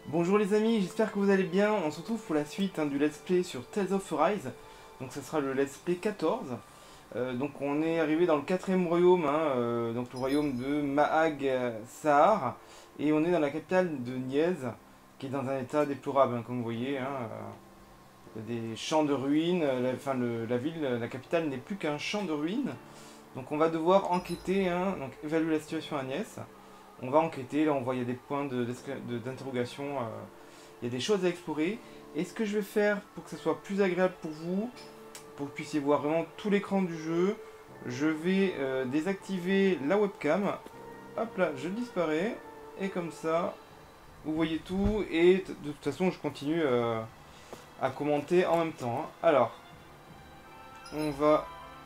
Bonjour les amis, j'espère que vous allez bien. On se retrouve pour la suite du let's play sur Tales of Arise. Donc ça sera le let's play 14. Donc on est arrivé dans le quatrième royaume, donc le royaume de Mahag Sahar. Et on est dans la capitale de Niez, qui est dans un état déplorable, comme vous voyez. Il y a des champs de ruines, la ville, la capitale n'est plus qu'un champ de ruines. Donc on va devoir enquêter, donc évaluer la situation à Niès. On va enquêter, là on voit il y a des points d'interrogation, il y a des choses à explorer. Et ce que je vais faire pour que ce soit plus agréable pour vous, pour que vous puissiez voir vraiment tout l'écran du jeu, je vais désactiver la webcam. Hop là, je disparais. Et comme ça, vous voyez tout. Et de toute façon, je continue à commenter en même temps. Alors, on va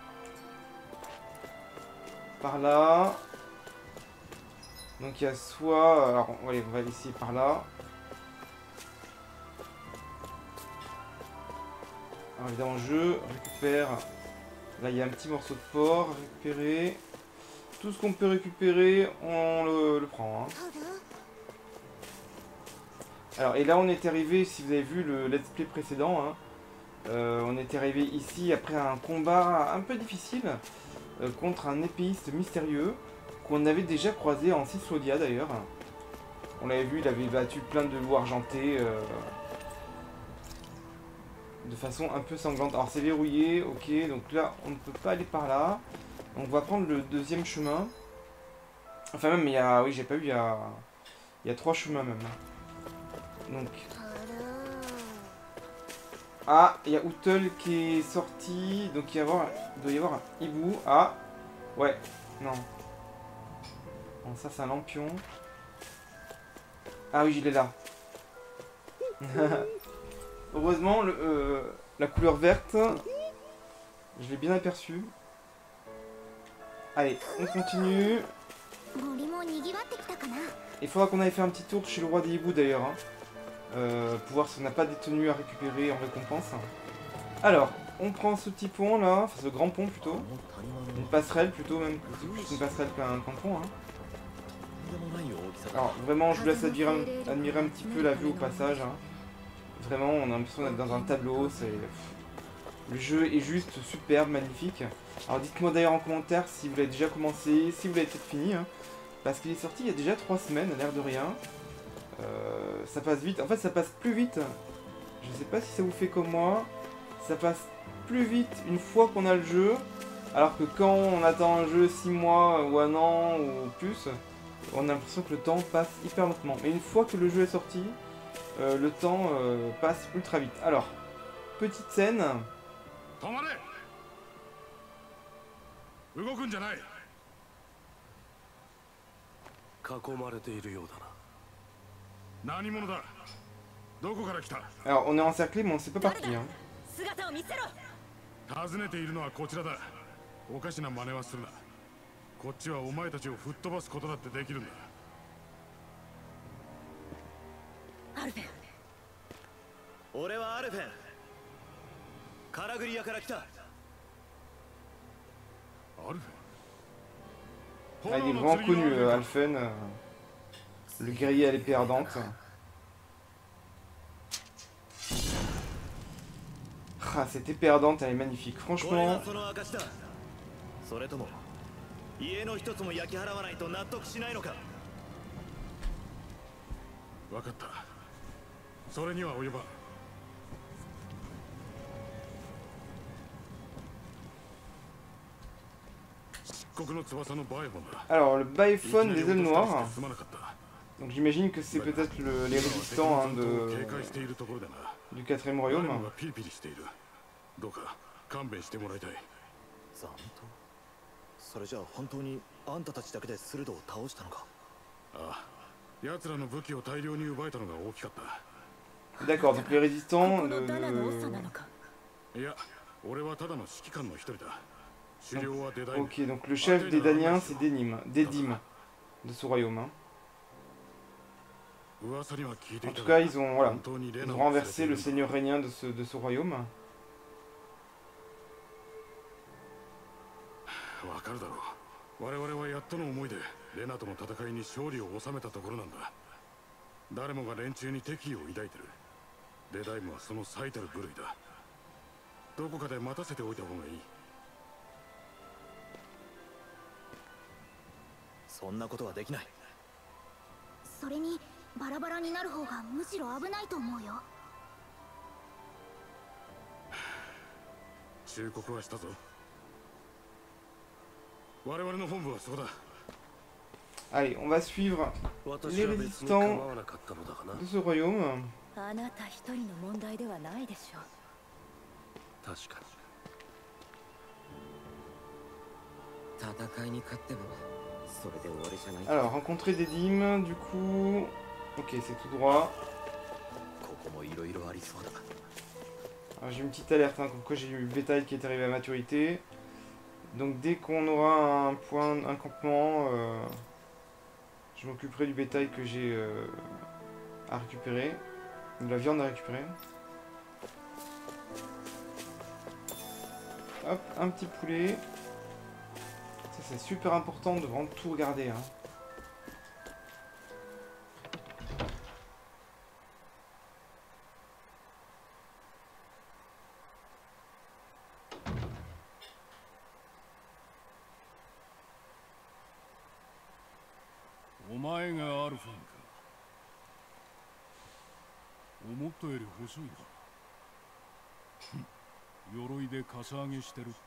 par là. Donc il y a soit... Alors, allez, on va essayer par là. Alors évidemment, je récupère. Là, il y a un petit morceau de porc à récupérer. Tout ce qu'on peut récupérer, on le prend. Alors, et là, on est arrivé, si vous avez vu le let's play précédent, on est arrivé ici après un combat un peu difficile contre un épéiste mystérieux qu'on avait déjà croisé en Cyclodia d'ailleurs. On l'avait vu, il avait battu plein de loups argentés de façon un peu sanglante. Alors, c'est verrouillé, ok, donc là, on ne peut pas aller par là. Donc, on va prendre le deuxième chemin. Enfin, même, il y a. Oui, j'ai pas vu, il y a 3 chemins même. Donc. Ah, il y a Outel qui est sorti. Donc, il doit y avoir un hibou. Ah, ouais, non. Bon, ça, c'est un lampion. Ah, oui, il est là. Heureusement, la couleur verte, je l'ai bien aperçue. Allez, on continue. Il faudra qu'on aille faire un petit tour chez le roi des hiboux d'ailleurs. Pour voir si on n'a pas des tenues à récupérer en récompense. Alors, on prend ce petit pont là, enfin ce grand pont plutôt. Une passerelle plutôt même, c'est plus une passerelle qu'un pont. Alors vraiment, je vous laisse admirer un petit peu la vue au passage. Vraiment, on a l'impression d'être dans un tableau. Le jeu est juste superbe, magnifique. Alors dites-moi d'ailleurs en commentaire si vous l'avez déjà commencé, si vous l'avez peut-être fini. Parce qu'il est sorti il y a déjà 3 semaines, à l'air de rien. Ça passe vite. En fait, ça passe plus vite. Je sais pas si ça vous fait comme moi. Ça passe plus vite une fois qu'on a le jeu. Alors que quand on attend un jeu 6 mois ou un an ou plus, on a l'impression que le temps passe hyper lentement. Mais une fois que le jeu est sorti, le temps passe ultra vite. Alors, petite scène. Alors, on est encerclé, mais on ne sait pas par qui. 尋ねているのはこちらだ。おかしな真似はするな。こっちはお前たちを吹っ飛ばすことだってできるんだ。 アルフェン。俺はアルフェン。カラグリアから来た。 アルフェン。 Ah, il est vraiment connu, Alphen, le guerrier à l'épée ardente. Ah, cette épée ardente, elle est magnifique, franchement. Alors, le Baephone des ailes noires. Donc j'imagine que c'est peut-être les résistants du 4ème royaume. D'accord, donc les résistants ok, donc le chef des Daniens, c'est Dedim de ce royaume. En tout cas, ils ont renversé le seigneur régnien de ce royaume. 誰もが連中に敵意を抱いてる。デダイムはその最たる部類だ。どこかで待たせておいた方がいい。 そんなことはできない。 それにバラバラになる方がむしろ危ないと思うよ。 忠告はしたぞ。我々の本部はそこだ。 Allez, on va suivre les résistants de ce royaume. あなた一人の問題ではないでしょう。 確かに。 戦いに勝ってもそれで終わりじゃない。 Alors, rencontrer des dîmes, du coup... Ok, c'est tout droit. ここもいろいろありそうだ。 Alors, j'ai une petite alerte, hein, comme quoi j'ai eu le bétail qui est arrivé à maturité. Donc dès qu'on aura un point, un campement, je m'occuperai du bétail que j'ai à récupérer. De la viande à récupérer. Hop, un petit poulet. Ça c'est super important de vraiment tout regarder. Hein. Alphen か。思ったより細いな。鎧でかさ上げしてるって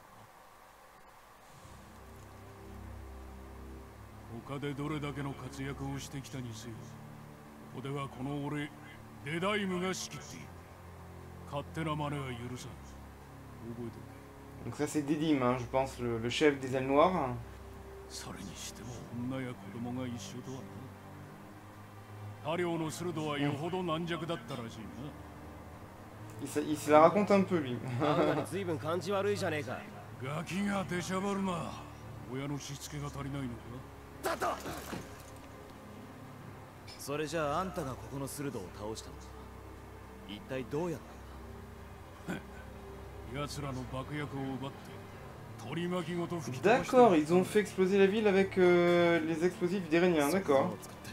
ことか。他でどれだけの活躍をしてきたにせよ、ここではこの俺デダイムが仕切っている。勝手な真似は許さん。覚えておけ。 Donc ça c'est Dedim, hein, je pense, le chef des ailes noires. それにしても女や子供が一緒とはな。他領のスルドはよほど軟弱だったらしいな。Il se la raconte un peu lui. ずいぶん感じ悪いじゃねえか。 ガキが出しゃばるな。親のしつけが足りないのか。 だと。それじゃああんたがここのスルドを倒したのか。一体どうやったんだ。 奴らの爆薬を奪って。 D'accord, ils ont fait exploser la ville avec les explosifs d'Irénien, d'accord.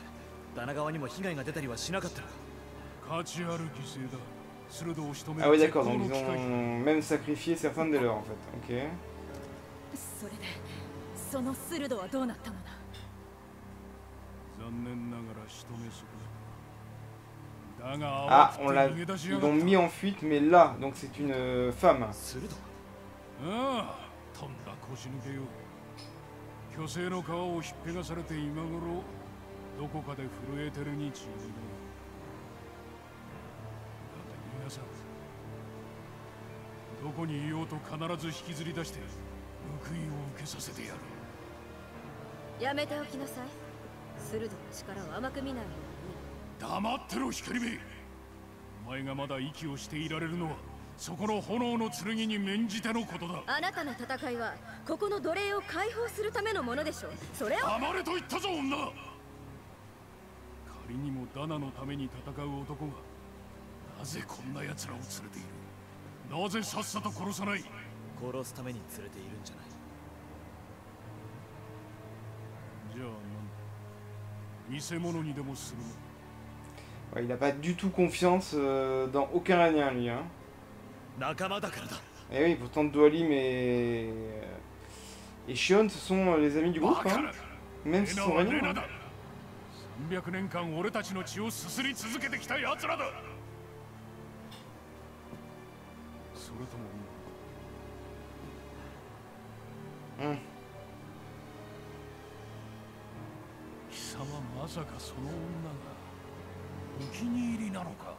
Ah oui d'accord, donc ils ont même sacrifié certains des leurs en fait, ok. Ah, ils l'ont mis en fuite, mais là, donc c'est une femme. とんだ腰抜けよ。虚勢の皮をひっぺがされて今頃どこかで震えてるに違いない。だって皆さんどこにいようと必ず引きずり出して報いを受けさせてやる。 やめておきなさい。鋭の力を甘く見ないように。黙ってろ光目。お前がまだ息をしていられるのは そこの炎の剣に免じてのことだ。 あなたの戦いはここの奴隷を解放するためのものでしょう。それを黙れと言ったぞ女。仮にもダナのために戦う男がなぜこんな奴らを連れている。なぜさっさと殺さない。 殺すために連れているんじゃない。 じゃあ何だ。見せ物にでもするの。 Ouais, il n'a pas du tout confiance dans aucun Irénien lui. Hein. Et oui, pourtant Dwalim et Shion, ce sont les amis du groupe, hein, même s'ils sont régnants. Hein. 300年間俺たちの血をすすり続けてきた奴らだ。それとも貴様まさかその女がお気に入りなのか。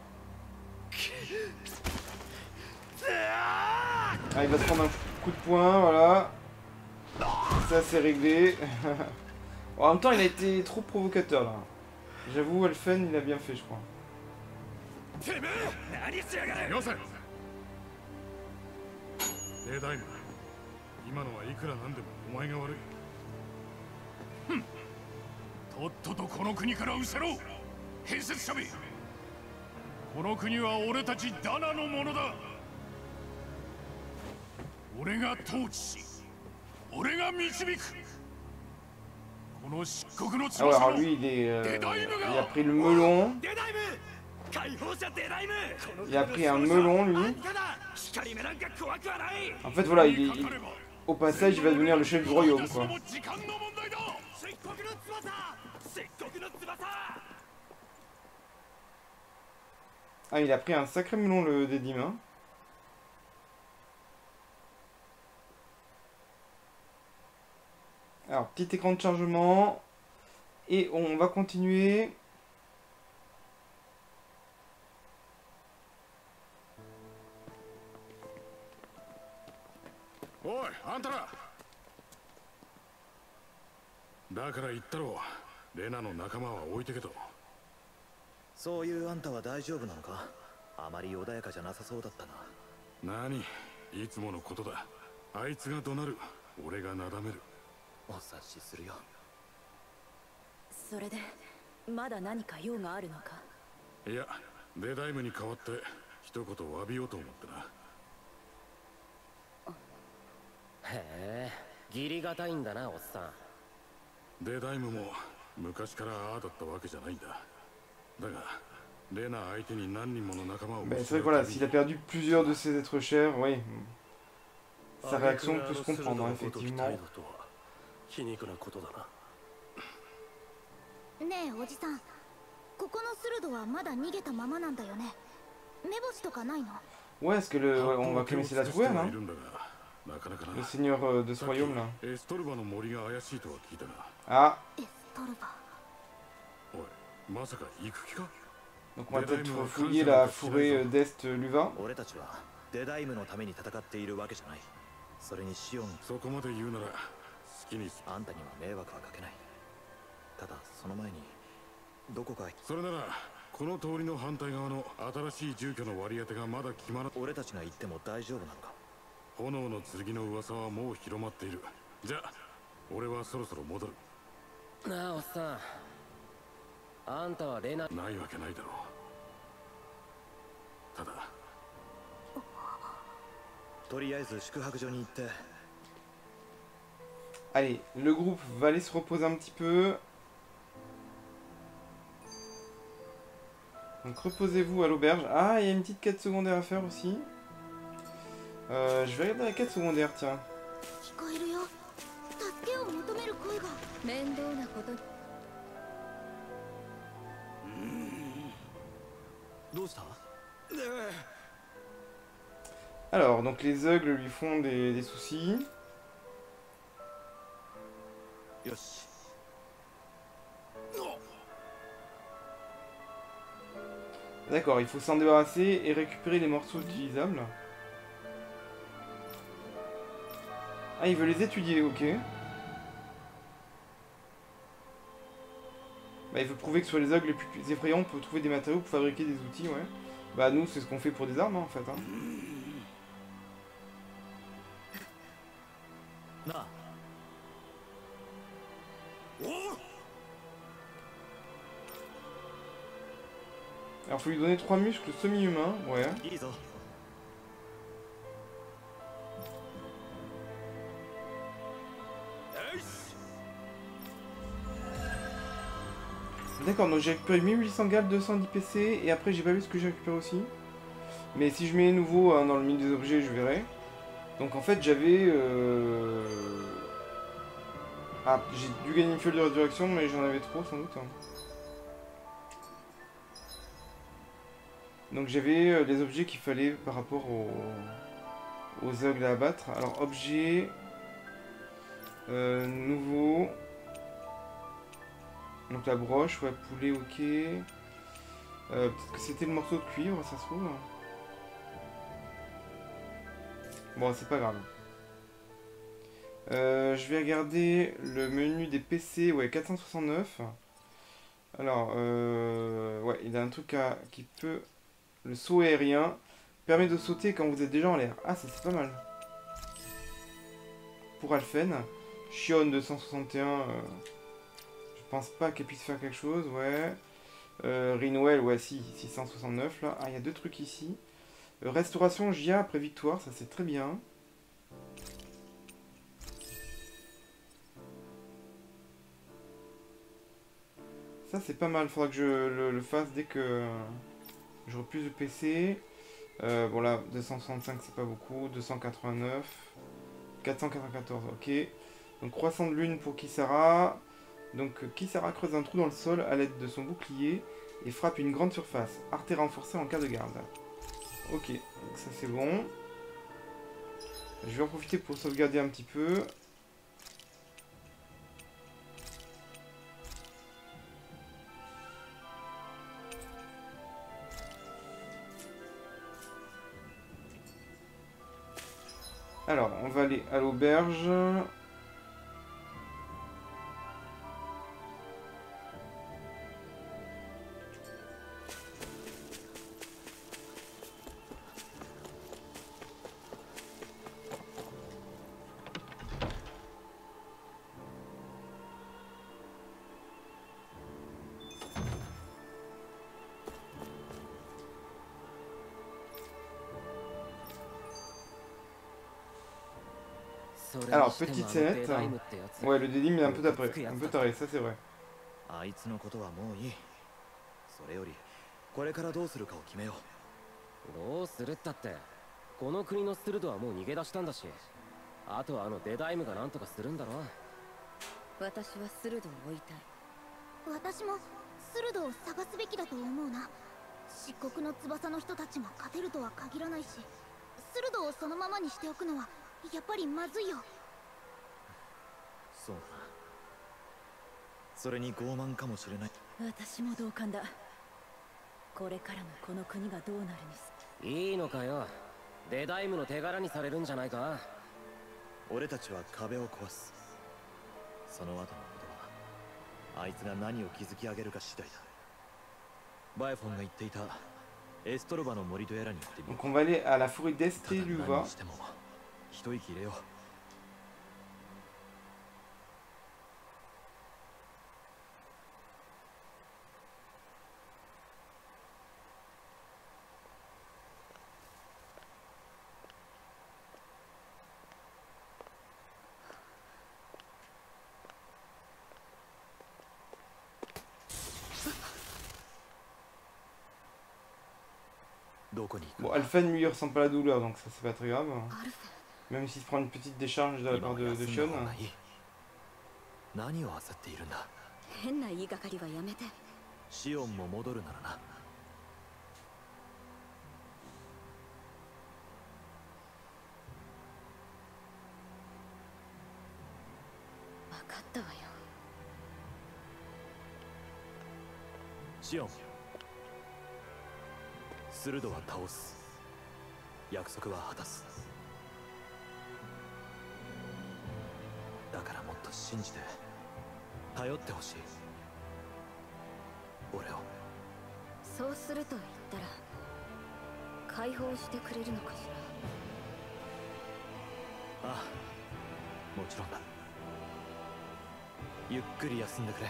Ah, il va se prendre un coup de poing, voilà. Ça c'est réglé. Bon, en même temps, il a été trop provocateur là. J'avoue, Elfen, il a bien fait, je crois. レダイム、今のはいくらなんでもお前が悪い。とっととこの国から失せろ。変節者め。この国は俺たちダナのものだ。 俺が統治し、俺が導く。この漆黒の Ah ouais, 翼 alors の lui, il a pris le melon. デダイム解放者デダイム Il a pris un melon, lui. ただ光目なんか怖くはない En fait, voilà, au passage, il va devenir le chef du royaume, そ quoi. れも時間の問題だ漆黒の翼漆黒の翼 Ah, il a pris un sacré melon, le Dedim, hein. Alors, petit écran de chargement. Et on va continuer. おいあんたらだから言ったろレナの仲間は置いてけとそういうあんたは大丈夫なのかあまり穏やかじゃなさそうだったな何いつものことだあいつが怒鳴る俺がなだめるお察しするよそれでまだ何か用があるのかいやデダイムに代わって一言詫びようと思ってなへえ義理がたいんだなおっさんデダイムも昔からああだったわけじゃないんだだがレナ相手に何人もの仲間を Ben, c'est vrai que voilà, s'il a perdu plusieurs de ses êtres chers, oui. Sa réaction peut se comprendre, hein, effectivement. 皮肉なことだなねえおじさん、ここのスルドはまだ逃げたままなんだよね。目星とかないの？ Ouais, est-ce que on va laisser la trouver, hein? なかなかな Le seigneur de ce royaume, là. エストルバの森が怪しいとは聞いたが Ah, エストルバ。 おいまさか行く気か donc on va peut-être fouiller la forêt d'Est Luva. 俺たちはデダイムのために戦っているわけじゃないそれにシオンそこまで言うなら好きにあんたには迷惑はかけないただその前にどこかそれならこの通りの反対側の新しい住居の割り当てがまだ決まら俺たちが行っても大丈夫なのか炎の剣の噂はもう広まっているじゃあ俺はそろそろ戻るなあおっさんあんたはレナないわけないだろうただとりあえず宿泊所に行って Allez, le groupe va aller se reposer un petit peu. Donc reposez-vous à l'auberge. Ah, il y a une petite quête secondaire à faire aussi. Je vais regarder la quête secondaire, tiens. 聞こえるよ。助けを求める声が。 面倒なことどうした Alors, donc les Eugles lui font des soucis. よし D'accord, il faut s'en débarrasser et récupérer les morceaux utilisables. Ah, il veut les étudier, ok. Bah, il veut prouver que sur les Eugles les plus effrayants, on peut trouver des matériaux pour fabriquer des outils, ouais. Bah, nous, c'est ce qu'on fait pour des armes, hein, en fait. Hein. なあ Alors, faut lui donner 3 muscles semi-humains, ouais. いいぞ D'accord, donc j'ai récupéré 1800 galles, 210 PC, et après j'ai pas vu ce que j'ai récupéré aussi. Mais si je mets nouveau hein, dans le menu des objets, je verrai. Donc en fait j'avais... Ah, j'ai dû gagner une fiole de résurrection, mais j'en avais trop sans doute. Hein. Donc j'avais les objets qu'il fallait par rapport aux Eugles à abattre. Alors objet... nouveau... Donc la broche, ouais, poulet, ok. Peut-être que c'était le morceau de cuivre, ça se trouve. Bon, c'est pas grave. Je vais regarder le menu des PC, ouais, 469. Alors, ouais, il a un truc qui peut... Le saut aérien permet de sauter quand vous êtes déjà en l'air. Ah, ça c'est pas mal. Pour Alphen. Shion 261... Je pense pas qu'elle puisse faire quelque chose, ouais. Rinwell, ouais, si, 669 là. Ah, il y a 2 trucs ici. Restauration Jia après victoire, ça c'est très bien. Ça c'est pas mal, faudra que je le fasse dès que j'aurai plus de PC. Bon là, 265 c'est pas beaucoup, 289, 494, ok. Donc croissant de lune pour Kisara. Donc Kisara creuse un trou dans le sol à l'aide de son bouclier et frappe une grande surface. Arté renforcé en cas de garde. Ok, donc ça c'est bon. Je vais en profiter pour sauvegarder un petit peu. Alors, on va aller à l'auberge. Alors, petite scénette. Ouais, le dédime est un peu taré, ça c'est vrai. あいつのことはもういい。それよりこれからどうするかを決めよう。 どうするったってこの国のストゥルドはもう逃げ出したんだし、あとはあのデダイムが何とかするんだろ。 私はスルドを追いたい。 私もスルドを探すべきだと思うな。漆黒の翼の人たちが勝てるとは限らないし、スルドをそのままにしておくのはやっぱりまずいよ。 そうだな。それに傲慢かもしれない。 私も同感だ。これからもこの国がどうなるにす。 いいのかよ。デダイムの手柄にされるんじゃないか。 俺たちは壁を壊す。その後のことはあいつが何を築き上げるか次第だ。バイフォンが言っていたエストロバの森とやらに行ってみよう。 Donc on va aller à la forêt d'Esteluva. 一息入れよう。 Bon, Alphen lui ressent pas la douleur, donc ça c'est pas très grave. Même s'il se prend une petite décharge de la part de Shion. 何を焦っているんだ。 変な言いがかりはやめて。 シオンも戻るならな。 分かったわよ。 シオン、スルドは倒す。約束は果たす。だからもっと信じて頼ってほしい。俺を。 そうすると言ったら解放してくれるのかしら。 ああ、もちろんだ。ゆっくり休んでくれ。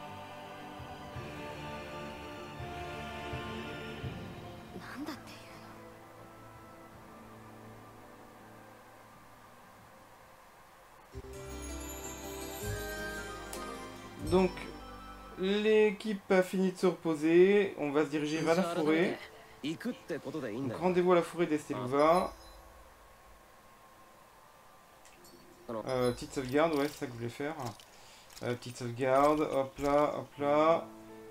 なんだっていう。 Donc, l'équipe a fini de se reposer. On va se diriger vers la forêt. Donc, rendez-vous à la forêt d'Esteluva. Petite sauvegarde, ouais, c'est ça que je voulais faire. Petite sauvegarde, hop là, hop là.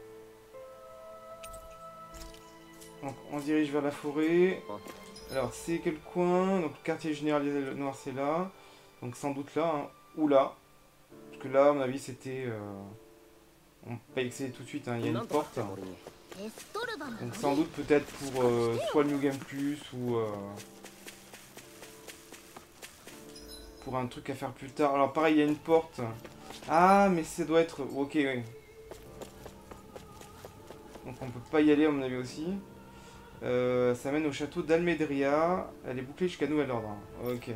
Donc, on se dirige vers la forêt. Alors, c'est quel coin? Donc, le quartier général des Noirs, c'est là. Donc, sans doute là, hein, ou là. Parce que là, à mon avis, c'était... on peut pas y accéder tout de suite, hein. Il y a une porte. Donc sans doute peut-être pour soit le New Game Plus ou... pour un truc à faire plus tard. Alors pareil, il y a une porte. Ah, mais ça doit être... Ok, oui. Donc on peut pas y aller, à mon avis aussi. Ça mène au château d'Almedria. Elle est bouclée jusqu'à nouvel ordre. Ok.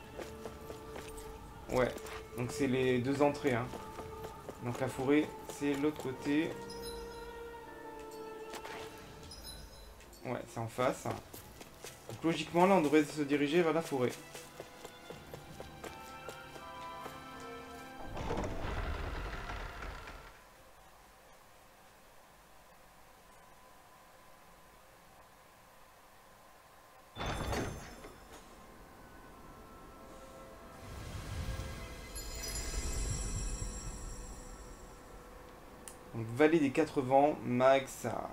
Ouais. Donc c'est les deux entrées, hein. Donc la forêt, c'est l'autre côté. Ouais, c'est en face. Donc logiquement, là, on devrait se diriger vers la forêt. Donc Vallée des Quatre Vents, Maxar.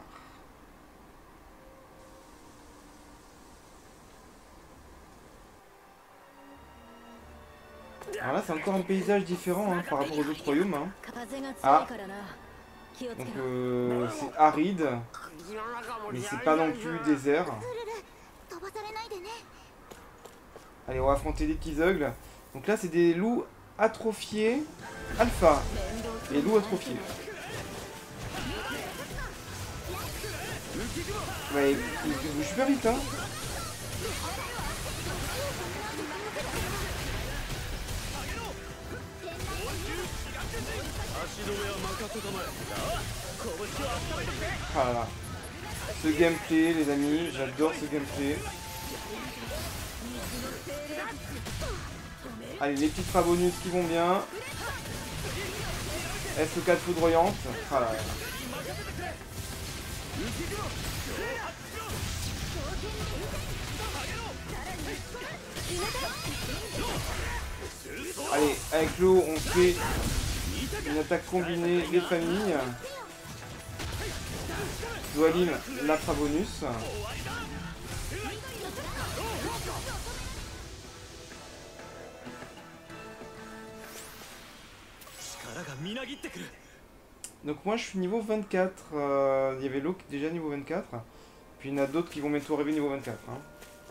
Alors là c'est encore un paysage différent hein, par rapport aux autres royaumes. Hein. Ah. Donc c'est aride, mais c'est pas non plus désert. Allez, on va affronter des petits oegles. Donc là c'est des loups atrophiés alpha. Les loups atrophiés. Ouais, ils bougent super vite hein. Voilà. Ce gameplay les amis, j'adore ce gameplay. Allez, les petites Rabonus qui vont bien. S4 foudroyante. Ah là là. Allez, avec l'eau, on fait une attaque combinée des familles. Zoalim, la Fravonus. Donc moi je suis niveau 24. Il y avait l'eau déjà niveau 24. Puis il y en a d'autres qui vont bientôt arriver niveau 24. Hein.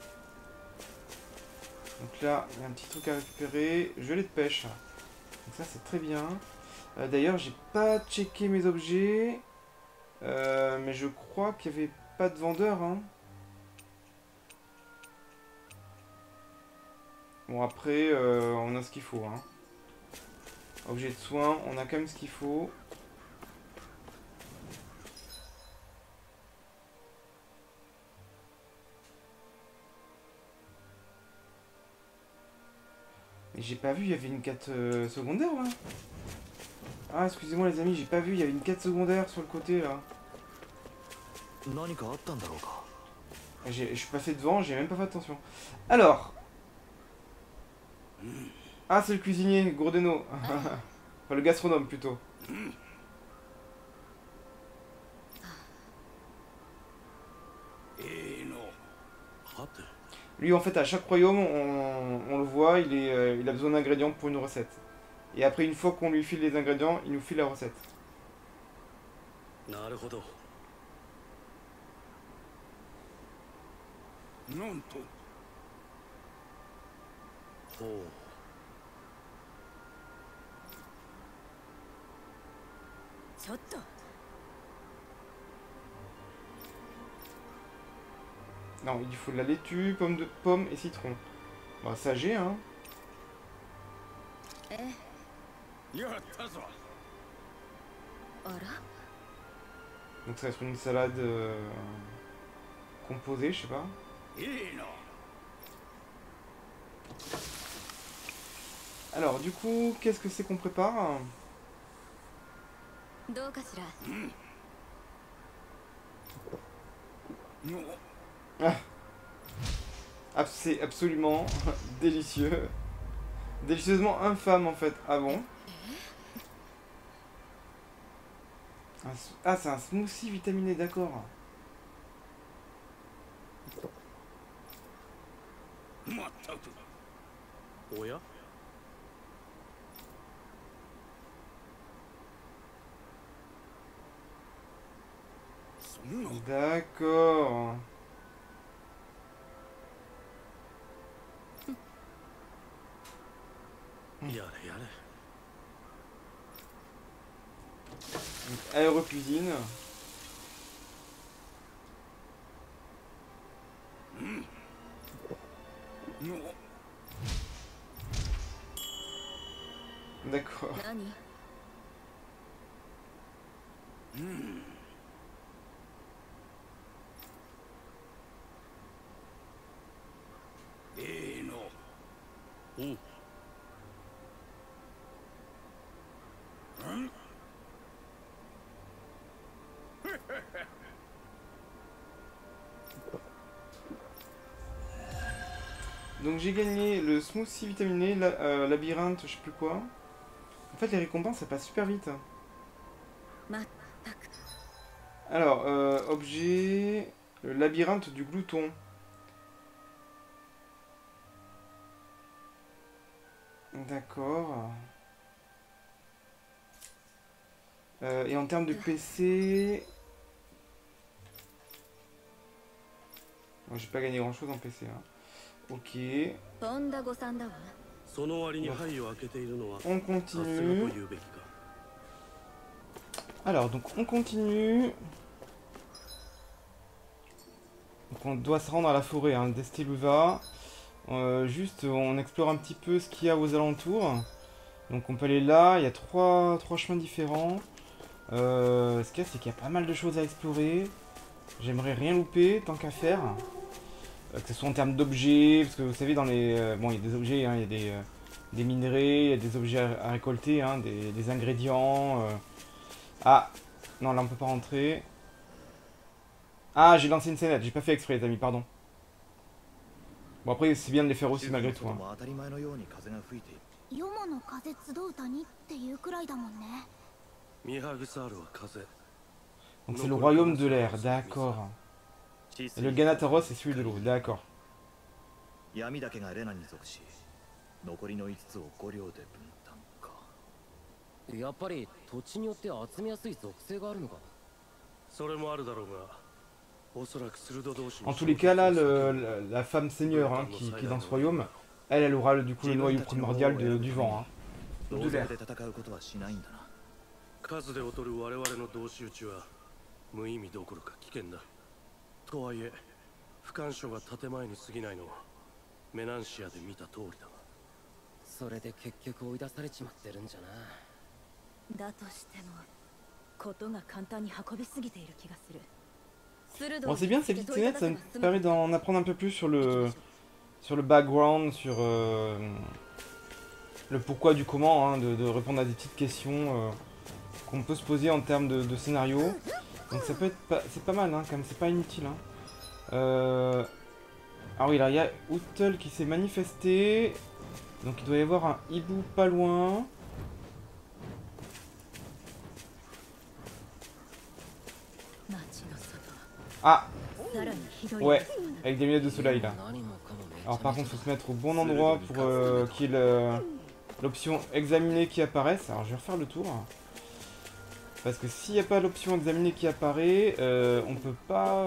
Donc là, il y a un petit truc à récupérer. Gelée de pêche. Donc ça, c'est très bien. D'ailleurs, j'ai pas checké mes objets. Mais je crois qu'il n'y avait pas de vendeur. Hein. Bon, après, on a ce qu'il faut. Hein. Objet de soin, on a quand même ce qu'il faut. J'ai pas vu, il y avait une quête secondaire là. Ah, excusez-moi les amis, j'ai pas vu, il y avait une quête secondaire sur le côté là. Je suis passé devant, j'ai même pas fait attention. Alors. Ah, c'est le cuisinier, Gourdeno. Enfin, le gastronome plutôt. Lui, en fait, à chaque royaume, on le voit, il a besoin d'ingrédients pour une recette. Et après, une fois qu'on lui file les ingrédients, il nous file la recette. Non, il faut de la laitue, pomme et citron. Bah, ça j'ai, hein. Donc ça va être une salade composée, je sais pas. Alors, du coup, qu'est-ce que c'est qu'on prépare? Ah, c'est absolument délicieux. Délicieusement infâme en fait. Ah bon? Ah, c'est un smoothie vitaminé, d'accord. D'accord. Aérocuisine. D'accord. Donc j'ai gagné le smoothie vitaminé, labyrinthe, je sais plus quoi. En fait les récompenses ça passe super vite. Alors, objet... Le labyrinthe du glouton. D'accord. Et en termes de PC... Moi, j'ai pas gagné grand chose en PC. Hein. Ok. とんだ誤算だわ。 その割に牌を開けているのは On さすがと continue. 言うべきか。 Alors, donc on continue. Donc on doit se rendre à la forêt hein, d'Esteluva. Juste, on explore un petit peu ce qu'il y a aux alentours. Donc on peut aller là, il y a trois chemins différents. Ce qu'il y a, c'est qu'il y a pas mal de choses à explorer. J'aimerais rien louper, tant qu'à faire. Que ce soit en termes d'objets, parce que vous savez, dans les... bon, il y a des objets, hein, il y a des minerais, il y a des objets à récolter, hein, des ingrédients. Ah, non, là on peut pas rentrer. Ah, j'ai lancé une scénette, j'ai pas fait exprès, les amis, pardon. Bon, après, c'est bien de les faire aussi malgré tout. Hein. ヨモの風集う谷っていうくらいだもんね。 ミハグサールは風。 Donc c'est le royaume de l'air, d'accord. Et le Ganataros, c'est celui de l'eau, d'accord. 闇だけがレナに属し、残りの5つを5両で分担か。 やっぱり土地によって集めやすい属性があるのか。 それもあるだろうが、おそらく鋭同士 En tous les cas, là, la femme seigneur hein, qui est dans ce royaume, elle aura du coup le noyau primordial du vent. Hein. 同 De 族 l'air. で戦うことはしないんだな。 数で劣る我々の同士討ちは無意味どころか危険だ。とはいえ、不干渉が建前に過ぎないのはメナンシアで見た通りだが。 それで結局追い出されちまってるんじゃな。 だとしてもことが簡単に運びすぎている気がする。 Bon, c'est bien ces petites scénettes, ça me permet d'en apprendre un peu plus sur le background, sur le pourquoi du comment, hein, de répondre à des petites questions qu'on peut se poser en termes de scénario. Donc ça peut être c'est pas mal, hein, quand même, c'est pas inutile. Hein. Ah oui, là, il y a Outel qui s'est manifesté. Donc il doit y avoir un hibou pas loin. Ah! Ouais, avec des lunettes de soleil là. Alors par contre, il faut se mettre au bon endroit pour qu'il y ait l'option examiner qui apparaisse. Alors je vais refaire le tour. Parce que s'il n'y a pas l'option examiner qui apparaît, on peut pas...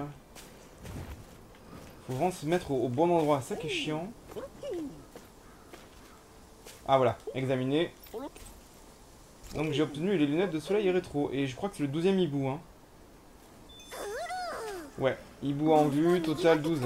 faut vraiment se mettre au bon endroit, c'est ça qui est chiant. Ah voilà, examiner. Donc j'ai obtenu les lunettes de soleil et rétro. Et je crois que c'est le 12e hibou. Hein. Ouais, hibou en vue, total 12.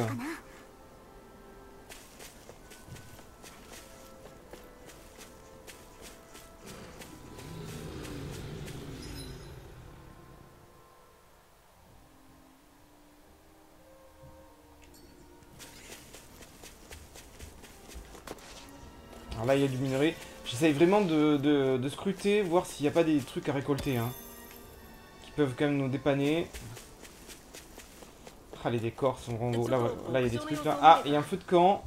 Alors là, il y a du minerai. J'essaye vraiment de scruter, voir s'il n'y a pas des trucs à récolter. Hein, qui peuvent quand même nous dépanner. Ah, les décors sont vraiment beaux. Là, il y a des trucs là. Ah, il y a un feu de camp.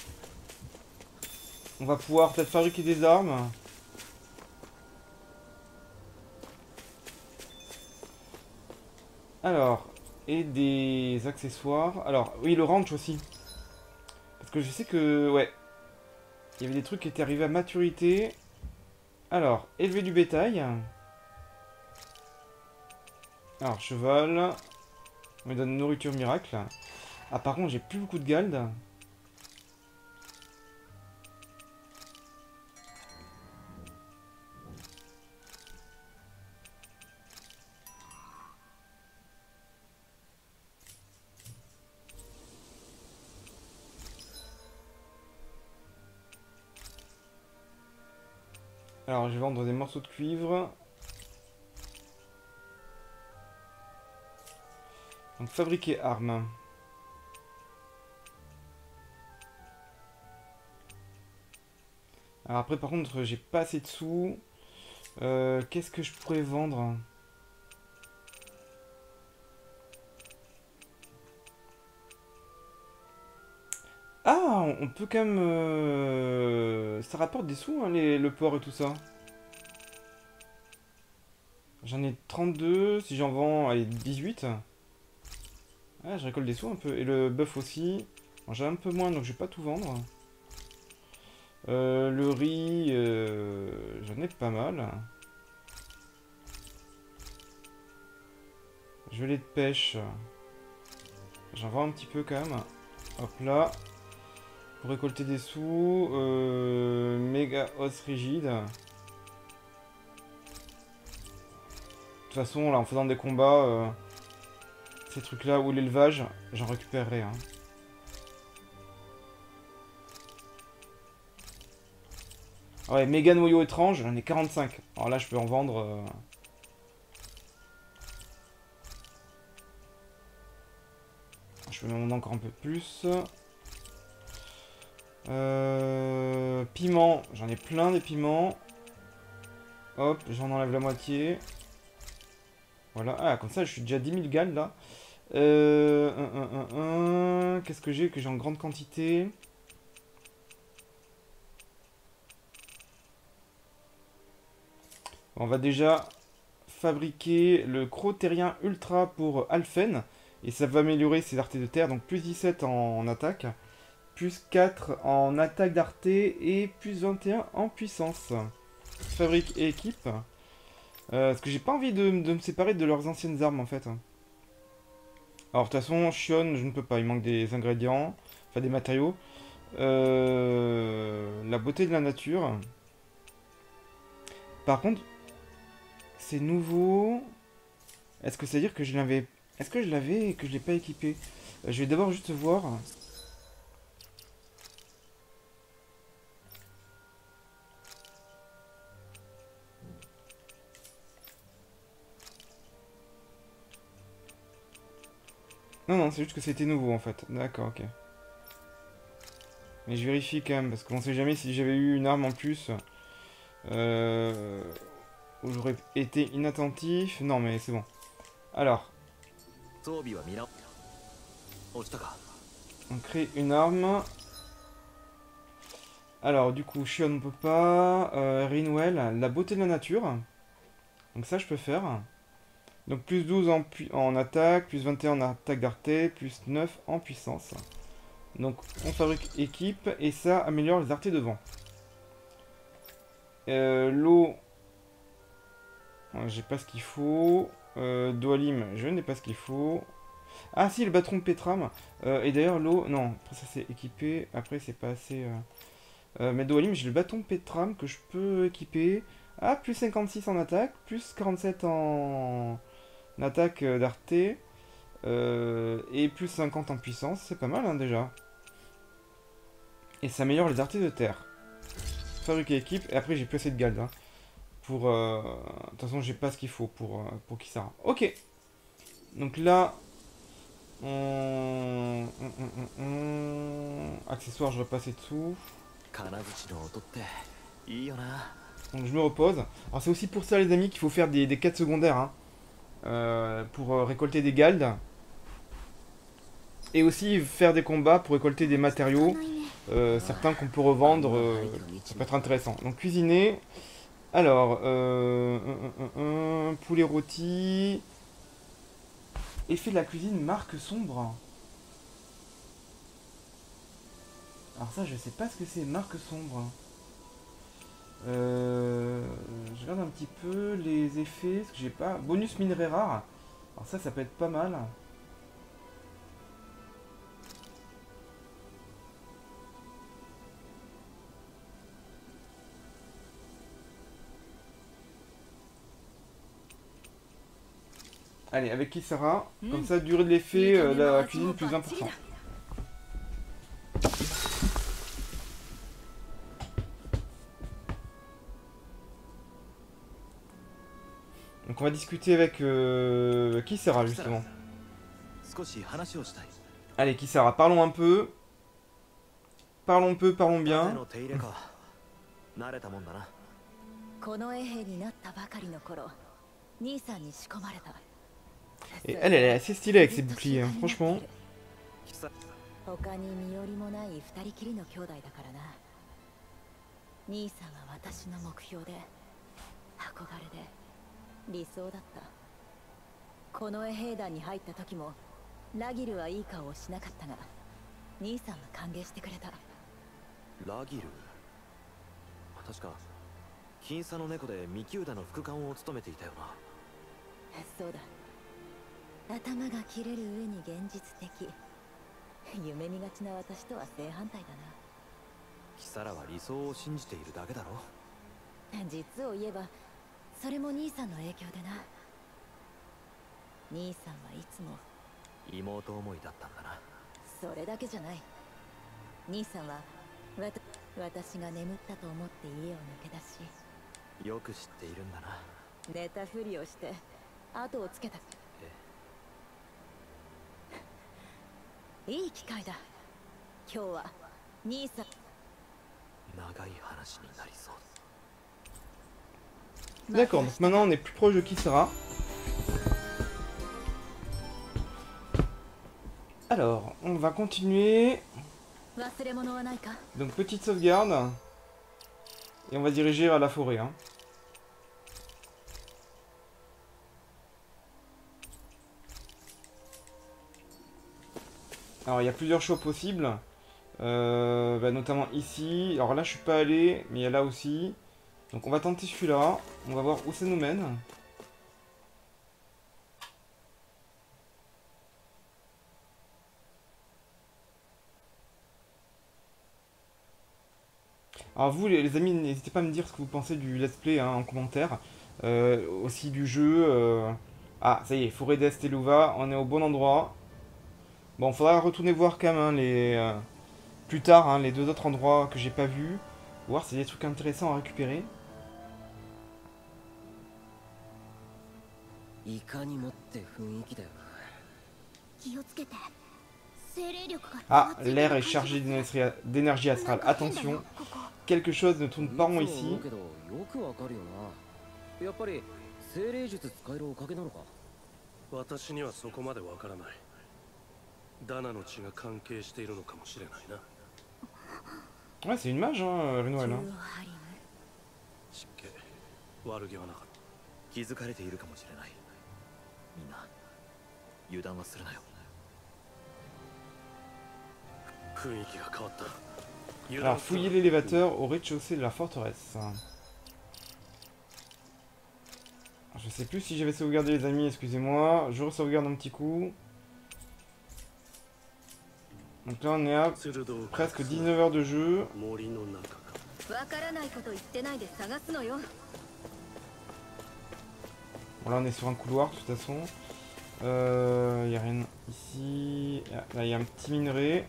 On va pouvoir peut-être fabriquer des armes. Alors, et des accessoires. Alors, oui, le ranch aussi. Parce que je sais que, ouais, il y avait des trucs qui étaient arrivés à maturité. Alors, élever du bétail. Alors, cheval. On me donne nourriture miracle. Ah, par contre, j'ai plus beaucoup de galde. Alors, je vais vendre des morceaux de cuivre. Donc, fabriquer armes. Alors après, par contre, j'ai pas assez de sous. Qu'est-ce que je pourrais vendre? Ah, on peut quand même... Ça rapporte des sous, hein, le porc et tout ça. J'en ai 32. Si j'en vends, allez, 18. Ah, je récolte des sous un peu. Et le bœuf aussi. Bon, j'ai un peu moins, donc je vais pas tout vendre. Le riz, j'en ai pas mal. Je l'ai de pêche. J'en vends un petit peu quand même. Hop là. Pour récolter des sous. Méga os rigide. De toute façon, là, en faisant des combats, ces trucs-là ou l'élevage, j'en récupérerai. Hein. Ah ouais, méga noyau étrange, j'en ai 45. Alors là, je peux en vendre. Je peux en vendre encore un peu plus. Piment, j'en ai plein des piments. Hop, j'en enlève la moitié. Voilà, ah, comme ça, je suis déjà 10 000 gals là. Qu'est-ce que j'ai en grande quantité? On va déjà fabriquer le Crotérien Ultra pour Alphen. Et ça va améliorer ses artés de terre. Donc plus 17 en attaque. Plus 4 en attaque d'arté. Et plus 21 en puissance. Fabrique et équipe. Parce que j'ai pas envie de me séparer de leurs anciennes armes en fait. Alors de toute façon, Shion, je ne peux pas. Il manque des ingrédients. Enfin des matériaux. La beauté de la nature. Par contre, c'est nouveau. Est-ce que ça veut dire que je l'avais... Est-ce que je l'avais et que je l'ai pas équipé? Je vais d'abord juste voir. Non, non, c'est juste que c'était nouveau en fait. D'accord, ok. Mais je vérifie quand même, parce qu'on sait jamais si j'avais eu une arme en plus. Où j'aurais été inattentif. Non, mais c'est bon. Alors. On crée une arme. Alors, du coup, Shion on peut pas. Rinwell, la beauté de la nature. Donc ça, je peux faire. Donc plus 12 en attaque, plus 21 en attaque d'arté, plus 9 en puissance. Donc on fabrique équipe et ça améliore les artés de vent. L'eau, j'ai pas ce qu'il faut. Doalim, je n'ai pas ce qu'il faut. Ah si, le bâton Pétram. Et d'ailleurs l'eau, non, après ça c'est équipé, après c'est pas assez... mais Doalim, j'ai le bâton Pétram que je peux équiper. Ah, plus 56 en attaque, plus 47 en attaque d'arté. Et plus 50 en puissance, c'est pas mal hein, déjà. Et ça améliore les artés de terre. Fabriquer équipe, et après j'ai plus assez de gald. Hein, pour. De toute façon, j'ai pas ce qu'il faut pour Kisara. Ok. Donc là. Accessoires, je vais passer dessous. Donc je me repose. Alors c'est aussi pour ça les amis qu'il faut faire des quêtes secondaires. Hein, pour récolter des galds. Et aussi faire des combats pour récolter des matériaux. Certains qu'on peut revendre. Ça peut être intéressant. Donc cuisiner. Alors. Poulet rôti. Effet de la cuisine marque sombre. Alors ça je sais pas ce que c'est marque sombre. Je regarde un petit peu les effets, parce que j'ai pas... Bonus minerai rare. Alors ça peut être pas mal. Allez, avec Kisara, comme ça, durée de l'effet, la cuisine plus 20%. Donc on va discuter avec Kisara justement. Allez Kisara, parlons un peu. Parlons peu, parlons bien. Et elle est assez stylée avec ses boucliers, hein, franchement. 理想だった。この兵団に入った時もラギルはいい顔をしなかったが、兄さんは歓迎してくれた。 ラギル、確か金佐の猫でミキューダの副官を務めていたよな。 そうだ。頭が切れる上に現実的。夢見がちな私とは正反対だな。 キサラは理想を信じているだけだろ。 実を言えばそれも兄さんの影響でな。兄さんはいつも妹思いだったんだな。 それだけじゃない。兄さんは私が眠ったと思って家を抜け出し、 よく知っているんだな。 寝たふりをして後をつけた。いい機会だ。今日は兄さん。 長い話になりそう。 D'accord, donc maintenant on est plus proche de Kisara. Alors, on va continuer. Donc petite sauvegarde. Et on va diriger vers la forêt. Hein. Alors il y a plusieurs choix possibles. Notamment ici. Alors là je suis pas allé, mais il y a là aussi. Donc on va tenter celui-là. On va voir où ça nous mène. Alors vous les amis, n'hésitez pas à me dire ce que vous pensez du let's play hein, en commentaire. Aussi du jeu. Ah ça y est, forêt d'Est et Louva, on est au bon endroit. Bon, faudra retourner voir quand même plus tard hein, les deux autres endroits que j'ai pas vus. Voir s'il y a des trucs intéressants à récupérer. Ah, l'air est chargé d'énergie astrale. Attention, quelque chose ne tourne pas rond ici. 私にはそこまでわからない。ダナの血が関係しているのかもしれないな。 Ouais, c'est une mage, hein, Renoël. Hein. 湿気、悪気はなかった。 気づかれているかもしれない。みんな油断はするなよ。 雰囲気が変わった。 Alors, fouiller l'élévateur au rez-de-chaussée de la forteresse. Je sais plus si j'avais sauvegardé les amis, excusez-moi. Je re-sauvegarde un petit coup. Donc là on est à presque 19 heures de jeu. Bon là on est sur un couloir de toute façon. Il n'y a rien ici. Là il y a un petit minerai.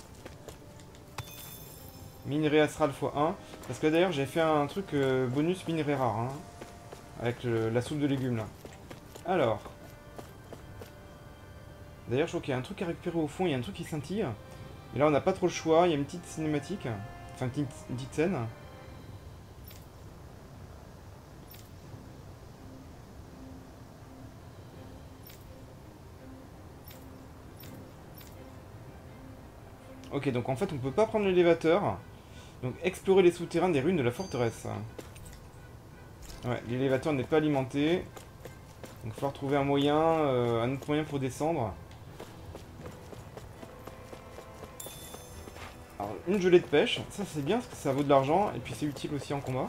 Minerai astral x1. Parce que d'ailleurs j'ai fait un truc bonus minerai rare. Hein, avec la soupe de légumes là. Alors. D'ailleurs je crois qu'il y a un truc à récupérer au fond. Il y a un truc qui scintille. Et là on n'a pas trop le choix. Il y a une petite cinématique. Enfin une petite scène. Ok, donc en fait on peut pas prendre l'élévateur. Donc explorer les souterrains des ruines de la forteresse. Ouais, l'élévateur n'est pas alimenté. Donc il va falloir trouver un autre moyen pour descendre. Alors une gelée de pêche, ça c'est bien parce que ça vaut de l'argent et puis c'est utile aussi en combat.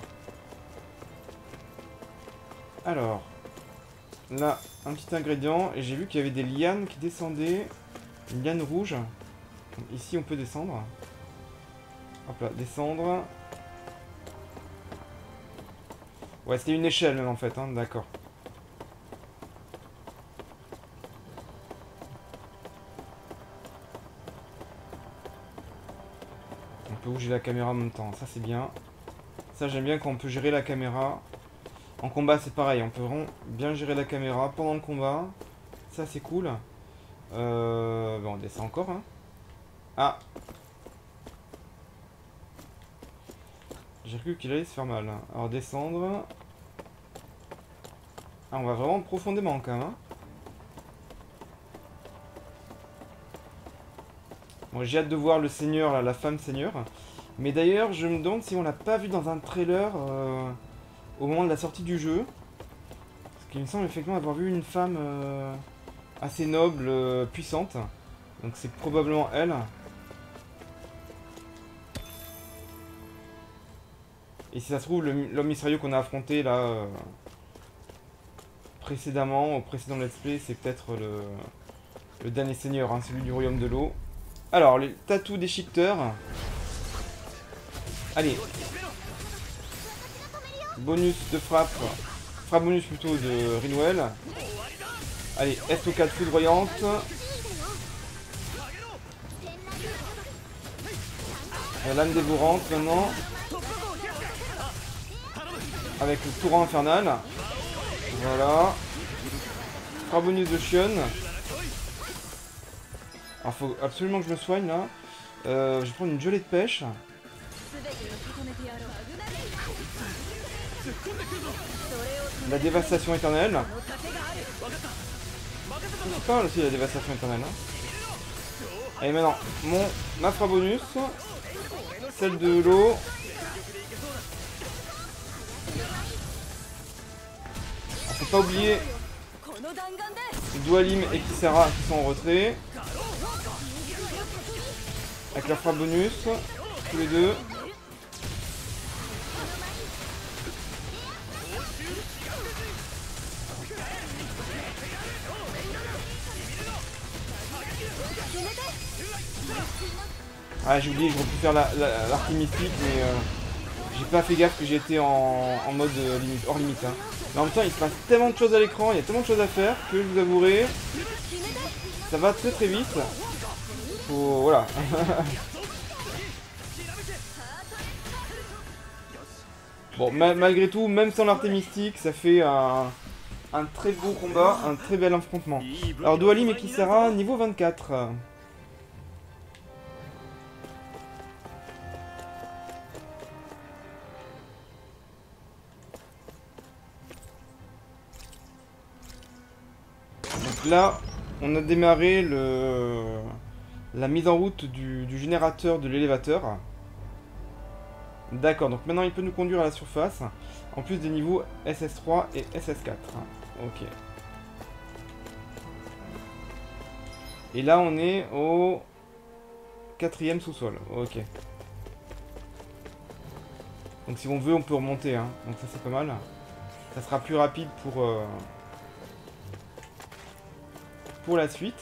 Alors, là un petit ingrédient et j'ai vu qu'il y avait des lianes qui descendaient. Une liane rouge. Donc, ici on peut descendre. Hop là, descendre. Ouais, c'était une échelle même en fait, hein, d'accord. On peut bouger la caméra en même temps, ça c'est bien. Ça j'aime bien quand on peut gérer la caméra. En combat c'est pareil, on peut vraiment bien gérer la caméra pendant le combat. Ça c'est cool. Bon, on descend encore. Hein. Ah, j'ai cru qu'il allait se faire mal. Alors descendre. Ah, on va vraiment profondément quand même. Hein. Bon, j'ai hâte de voir le seigneur, là, la femme seigneur. Mais d'ailleurs, je me demande si on l'a pas vu dans un trailer au moment de la sortie du jeu. Parce il me semble effectivement avoir vu une femme assez noble, puissante. Donc c'est probablement elle. Et si ça se trouve, l'homme mystérieux qu'on a affronté là précédemment, au précédent let's play, c'est peut-être le dernier seigneur, hein, celui du royaume de l'eau. Alors, les tatous déchiqueteurs. Allez. Bonus de frappe. Frappe bonus plutôt de Rinwell. Allez, estocade foudroyante. La lame dévorante maintenant. Avec le torrent infernal. Voilà. Frappe bonus de Shion. Alors faut absolument que je me soigne là. Je vais prendre une gelée de pêche. La dévastation éternelle. C'est pas mal aussi la dévastation éternelle. Hein. Allez maintenant, ma frappe bonus. Celle de l'eau. Faut pas oublier Dualim et Kisara qui sont en retrait. Avec leur frappe bonus. Tous les deux. Ah j'ai oublié, j'aurais pu faire l'artie mystique mais j'ai pas fait gaffe que j'étais en mode hors limite. Hein. Mais en même temps il se passe tellement de choses à l'écran, il y a tellement de choses à faire que je vous avouerai, ça va très très vite. Faut... voilà. Bon malgré tout, même sans l'artie mystique, ça fait un très beau combat, un très bel affrontement. Alors Dualim et Kisara, niveau 24. Là, on a démarré la mise en route du générateur de l'élévateur. D'accord, donc maintenant il peut nous conduire à la surface, en plus des niveaux SS3 et SS4. Ok. Et là on est au 4e sous-sol. Ok. Donc si on veut on peut remonter, hein. Donc ça c'est pas mal. Ça sera plus rapide pour la suite.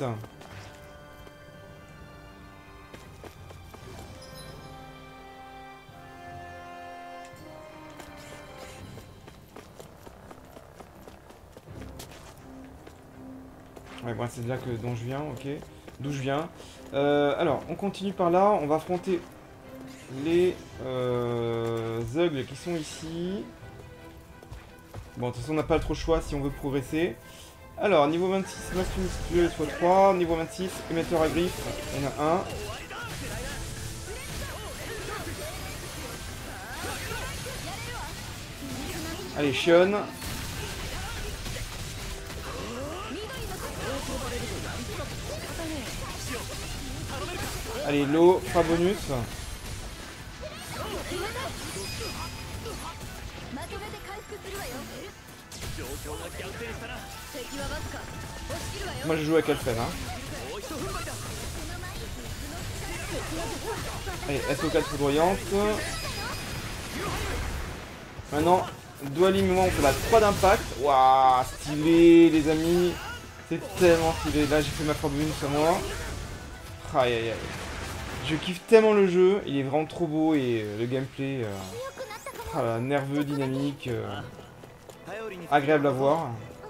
Ouais, bon, c'est de là dont je viens, ok. D'où je viens. Alors, on continue par là. On va affronter les Zeugles qui sont ici. Bon, de toute façon, on n'a pas trop le choix si on veut progresser. Alors, niveau 26, masse musculeuse x3. Niveau 26, émetteur à griffe. Il y en a un. Allez, Shion. Allez, l'eau, pas bonus. Moi je joue avec Elfen, hein. Allez, SO4 foudroyante. Maintenant, Dualim et moi on fait la 3 d'impact. Waouh, stylé les amis. C'est tellement stylé. Là j'ai fait ma frappe bonus à moi. Aïe aïe aïe. Je kiffe tellement le jeu, il est vraiment trop beau et le gameplay nerveux, dynamique, agréable à voir.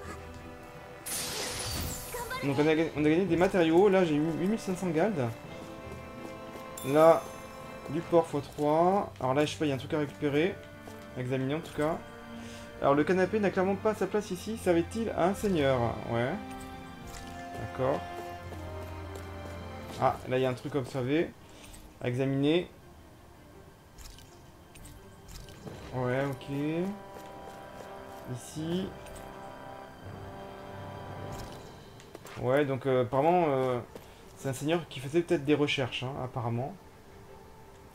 Donc on a gagné des matériaux, là j'ai eu 8500 gold. Là, du port x3. Alors là je sais pas, il y a un truc à récupérer, à examiner en tout cas. Alors le canapé n'a clairement pas sa place ici, servait-il à un seigneur? Ouais. D'accord. Ah, là il y a un truc à observer. À examiner. Ouais, ok. Ici. Ouais, donc apparemment, c'est un seigneur qui faisait peut-être des recherches, hein, apparemment.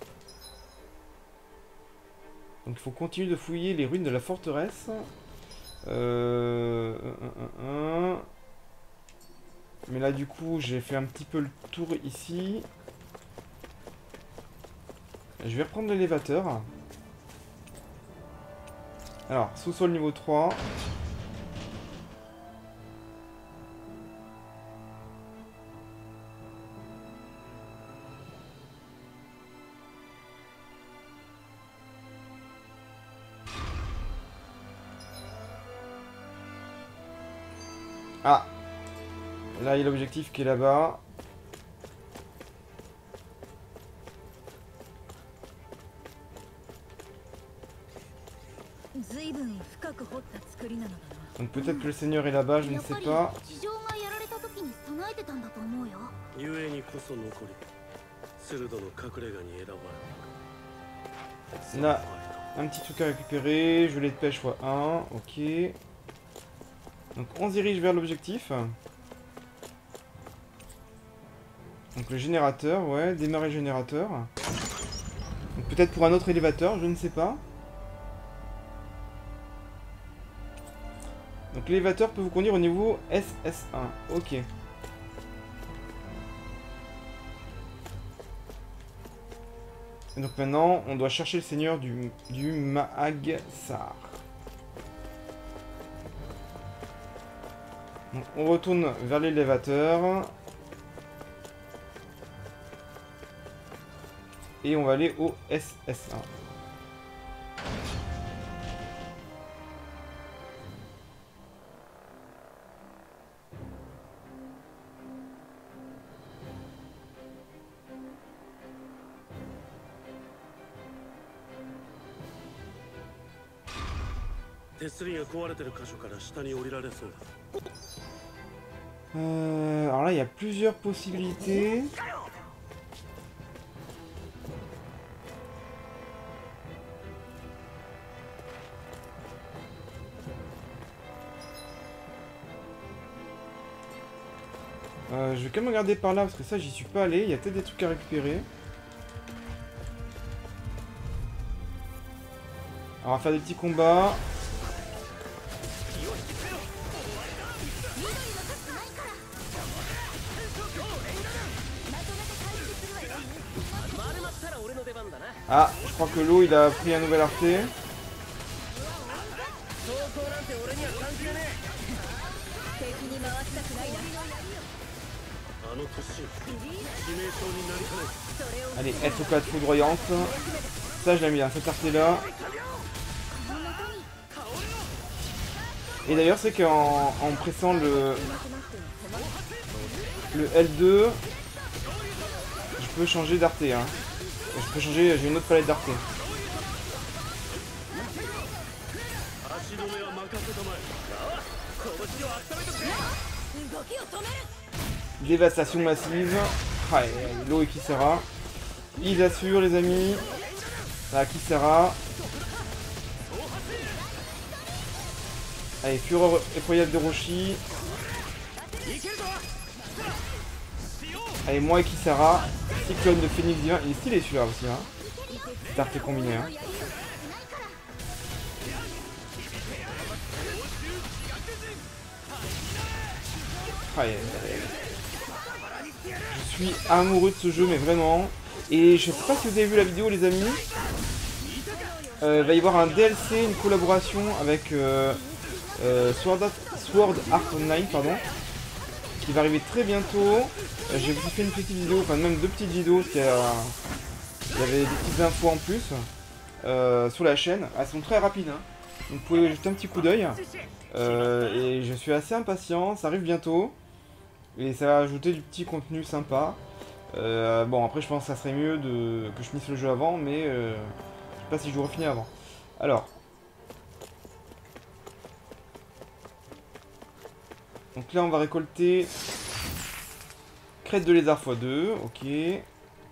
Donc il faut continuer de fouiller les ruines de la forteresse. Mais là du coup j'ai fait un petit peu le tour ici. Je vais reprendre l'élévateur. Alors, sous-sol niveau 3. Ah! Là, il y a l'objectif qui est là-bas. Donc peut-être que le seigneur est là-bas, je ne sais pas. 故にこそ残り鋭の隠れ家に選ばれ Là, un petit truc à récupérer. Gelée de pêche x1. Ok. Donc on se dirige vers l'objectif. Donc le générateur, ouais, démarrer le générateur. Donc peut-être pour un autre élévateur, je ne sais pas. Donc l'élévateur peut vous conduire au niveau SS1. Ok. Et donc maintenant, on doit chercher le seigneur du Maagsar. Donc on retourne vers l'élévateur. Et on va aller au SS1. Alors là, il y a plusieurs possibilités. Je vais quand même regarder par là parce que ça j'y suis pas allé, il y a peut-être des trucs à récupérer. Alors on va faire des petits combats. Ah, je crois que l'eau il a pris un nouvel arté. Allez, SO4 foudroyante. Ça je l'ai mis dans cette arté là. Et d'ailleurs c'est qu'en pressant le L2, je peux changer d'arté. Hein. Je peux changer, j'ai une autre palette d'arté. Dévastation massive. Ah, l'eau et Kisera. Ils assurent les amis. Là, Kisera. Allez, fureur effroyable de Roshi. Allez, moi et Kisara. Cyclone de Phoenix divin. Il est stylé celui-là aussi. Hein. C'est arté combiné. Hein. Je suis amoureux de ce jeu, mais vraiment. Et je sais pas si vous avez vu la vidéo, les amis. Va y avoir un DLC, une collaboration avec Sword Art Online, pardon, qui va arriver très bientôt. J'ai aussi fait une petite vidéo, enfin même deux petites vidéos, parce qu'il y avait des petites infos en plus sur la chaîne. Elles sont très rapides, hein. Donc vous pouvez jeter un petit coup d'œil. Et je suis assez impatient, ça arrive bientôt. Et ça va ajouter du petit contenu sympa. Bon, après je pense que ça serait mieux que je finisse le jeu avant, mais je sais pas si je l'aurais fini avant. Alors. Donc là on va récolter crête de lézard x2, ok.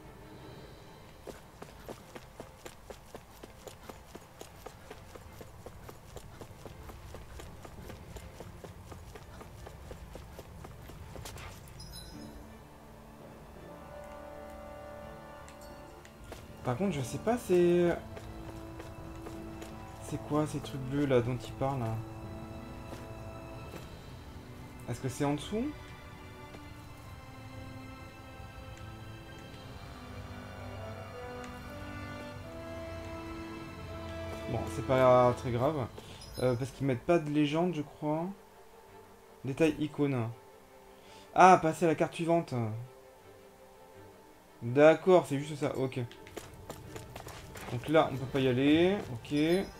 Par contre, je sais pas, c'est quoi ces trucs bleus là dont il parle là? Est-ce que c'est en dessous? Bon, c'est pas très grave. Parce qu'ils mettent pas de légende, je crois. Détail icône. Ah, passer à la carte suivante. D'accord, c'est juste ça. Ok. Donc là, on peut pas y aller. Ok.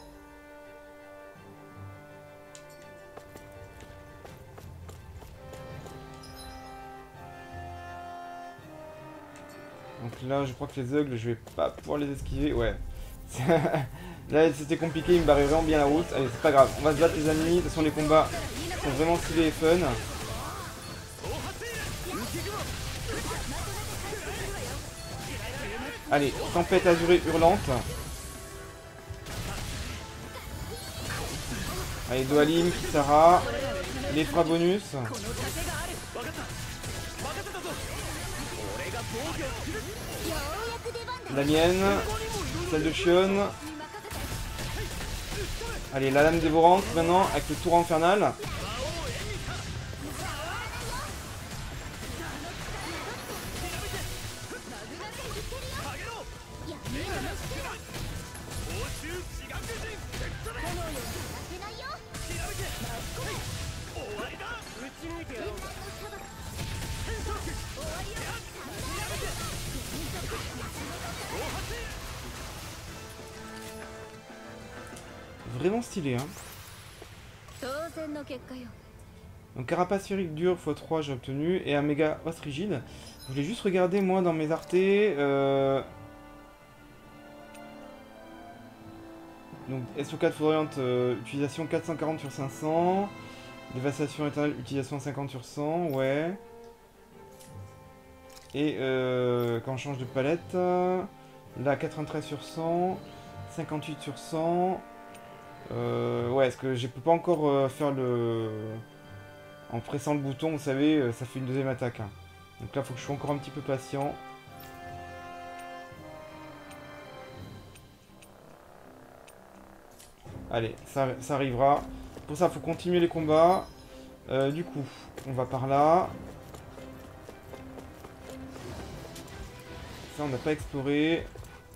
Donc là, je crois que les Eugles, je vais pas pouvoir les esquiver. Ouais. Là, c'était compliqué, il me barrait vraiment bien la route. Allez, c'est pas grave. On va se battre, les amis. De toute façon, les combats sont vraiment stylés et fun. Allez, tempête azurée hurlante. Allez, Dohalim, Kisara. Les frais bonus. La mienne. Celle de Shion. Allez, la lame dévorante maintenant avec le tour infernal. Vraiment stylé, hein. Donc carapace sphérique dure x3 j'ai obtenu et un méga os rigide. Je voulais juste regarder moi dans mes artés. Donc SO4 foudroyante, utilisation 440 sur 500. Dévastation éternelle, utilisation 50 sur 100, ouais. Et quand on change de palette, là 93 sur 100, 58 sur 100. Ouais, est-ce que je peux pas encore faire le... En pressant le bouton, vous savez, ça fait une deuxième attaque. Hein. Donc là, il faut que je sois encore un petit peu patient. Allez, ça arrivera. Pour ça, il faut continuer les combats. Du coup, on va par là. Ça, on n'a pas exploré.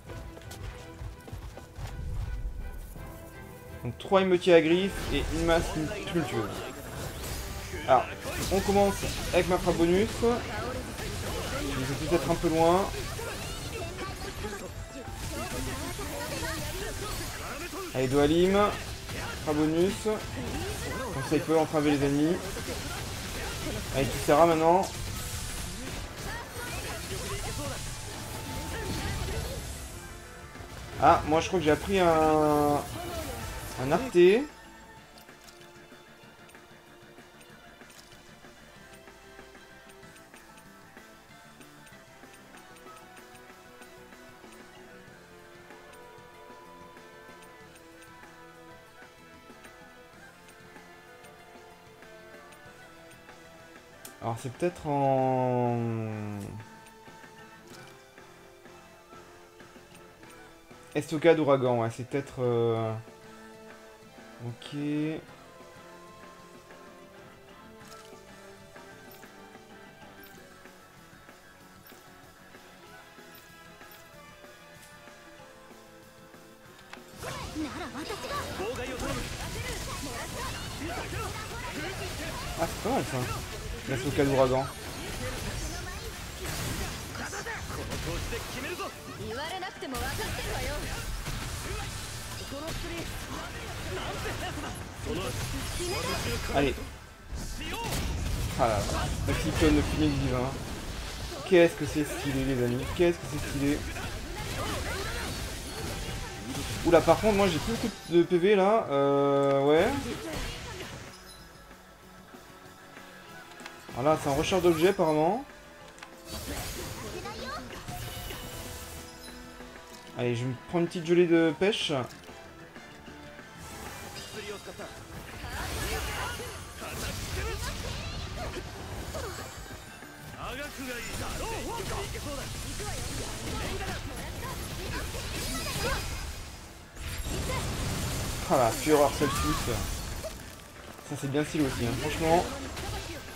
Donc 3 émeutiers à griffes et une masse tumultueuse. Alors, on commence avec ma frappe bonus. Je vais peut-être un peu loin. Allez, Dohalim. Frappe bonus. Comme ça, il peut entraver les ennemis. Allez, Kisara maintenant. Ah, moi je crois que j'ai appris un arté. Alors c'est peut-être en... Estocade ouragan, ouais, c'est peut-être... Ok... Ah, c'est pas mal ça. L'estocade ouragan. Allez. Ah là là. Le cyclone, le phoenix divin. Qu'est-ce que c'est stylé les amis. Qu'est-ce que c'est stylé. Oula, par contre, moi j'ai plus beaucoup de PV là. Ouais. Voilà, c'est un recharge d'objets apparemment. Allez, je vais me prendre une petite gelée de pêche. Ah la fureur Celsius. Ça c'est bien stylé aussi, hein. Franchement.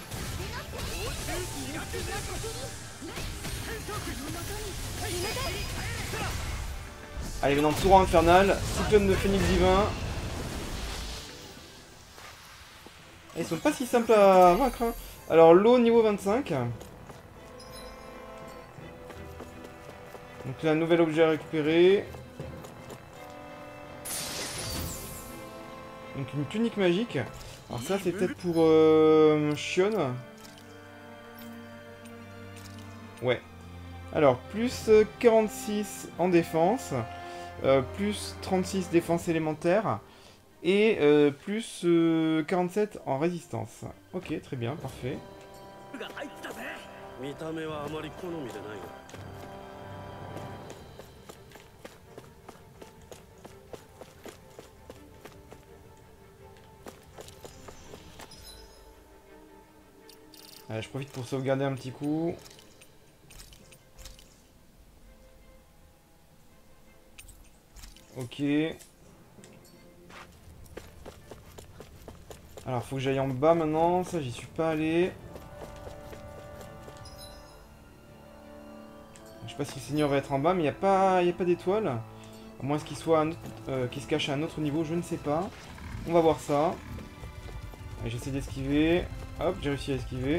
Allez, maintenant Torrent Infernal, Cyclone de Phénix Divin. Et ils sont pas si simples à vaincre. Hein. Alors, l'eau niveau 25. Donc là, un nouvel objet à récupérer. Donc une tunique magique. Alors ça, c'est peut-être pour Shion. Ouais. Alors, plus 46 en défense. Plus 36 défense élémentaire. Et plus 47 en résistance. Ok, très bien, parfait. Allez, je profite pour sauvegarder un petit coup. Ok. Alors, faut que j'aille en bas maintenant. Ça, j'y suis pas allé. Je sais pas si le seigneur va être en bas, mais il n'y a pas d'étoile. À moins qu'il soit qu'il se cache à un autre niveau, je ne sais pas. On va voir ça. Allez, j'essaie d'esquiver. Hop, j'ai réussi à esquiver.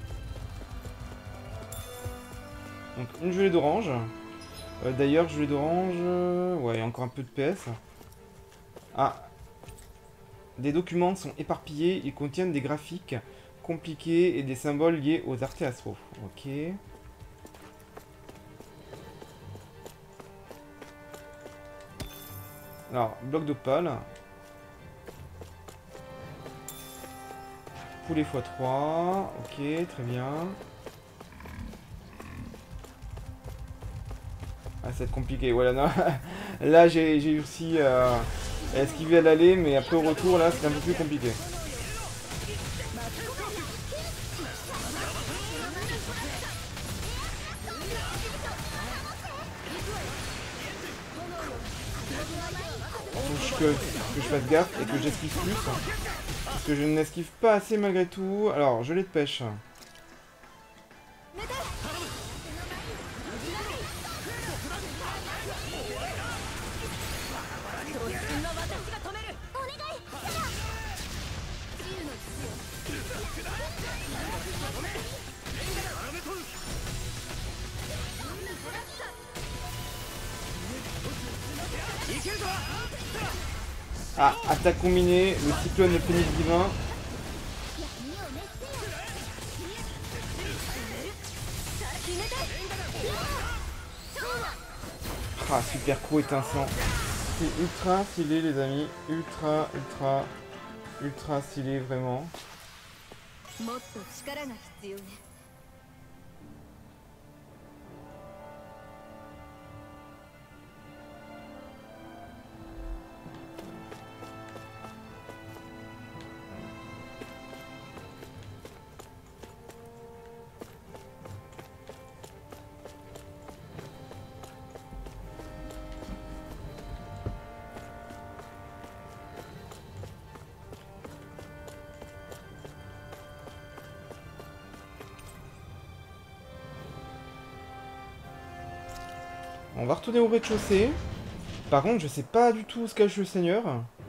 Donc, une gelée d'orange. D'ailleurs, gelée d'orange... ouais, encore un peu de PS. Ah. Des documents sont éparpillés. Ils contiennent des graphiques compliqués et des symboles liés aux artés astraux. Ok. Alors, bloc d'opale. Poulet x3. Ok, très bien. Ah, ça va être compliqué. Voilà, non. Là, j'ai réussi à esquiver à l'aller, mais après au retour, là, c'est un peu plus compliqué. Faut que je fasse gaffe et que j'esquive plus. Parce que je n'esquive pas assez malgré tout. Alors, gelée de pêche. Ah, attaque combinée, le cyclone de Phénix Divin. Ah, super coup étincelant. C'est ultra stylé, les amis. Ultra stylé, vraiment. On va retourner au rez-de-chaussée. Par contre, je sais pas du tout où se cache le seigneur.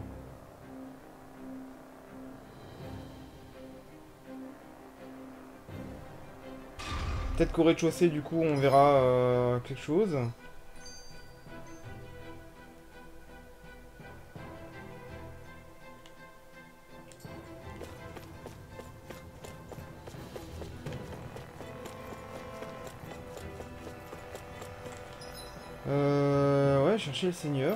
Peut-être qu'au rez-de-chaussée, du coup, on verra quelque chose. Ouais, chercher le seigneur.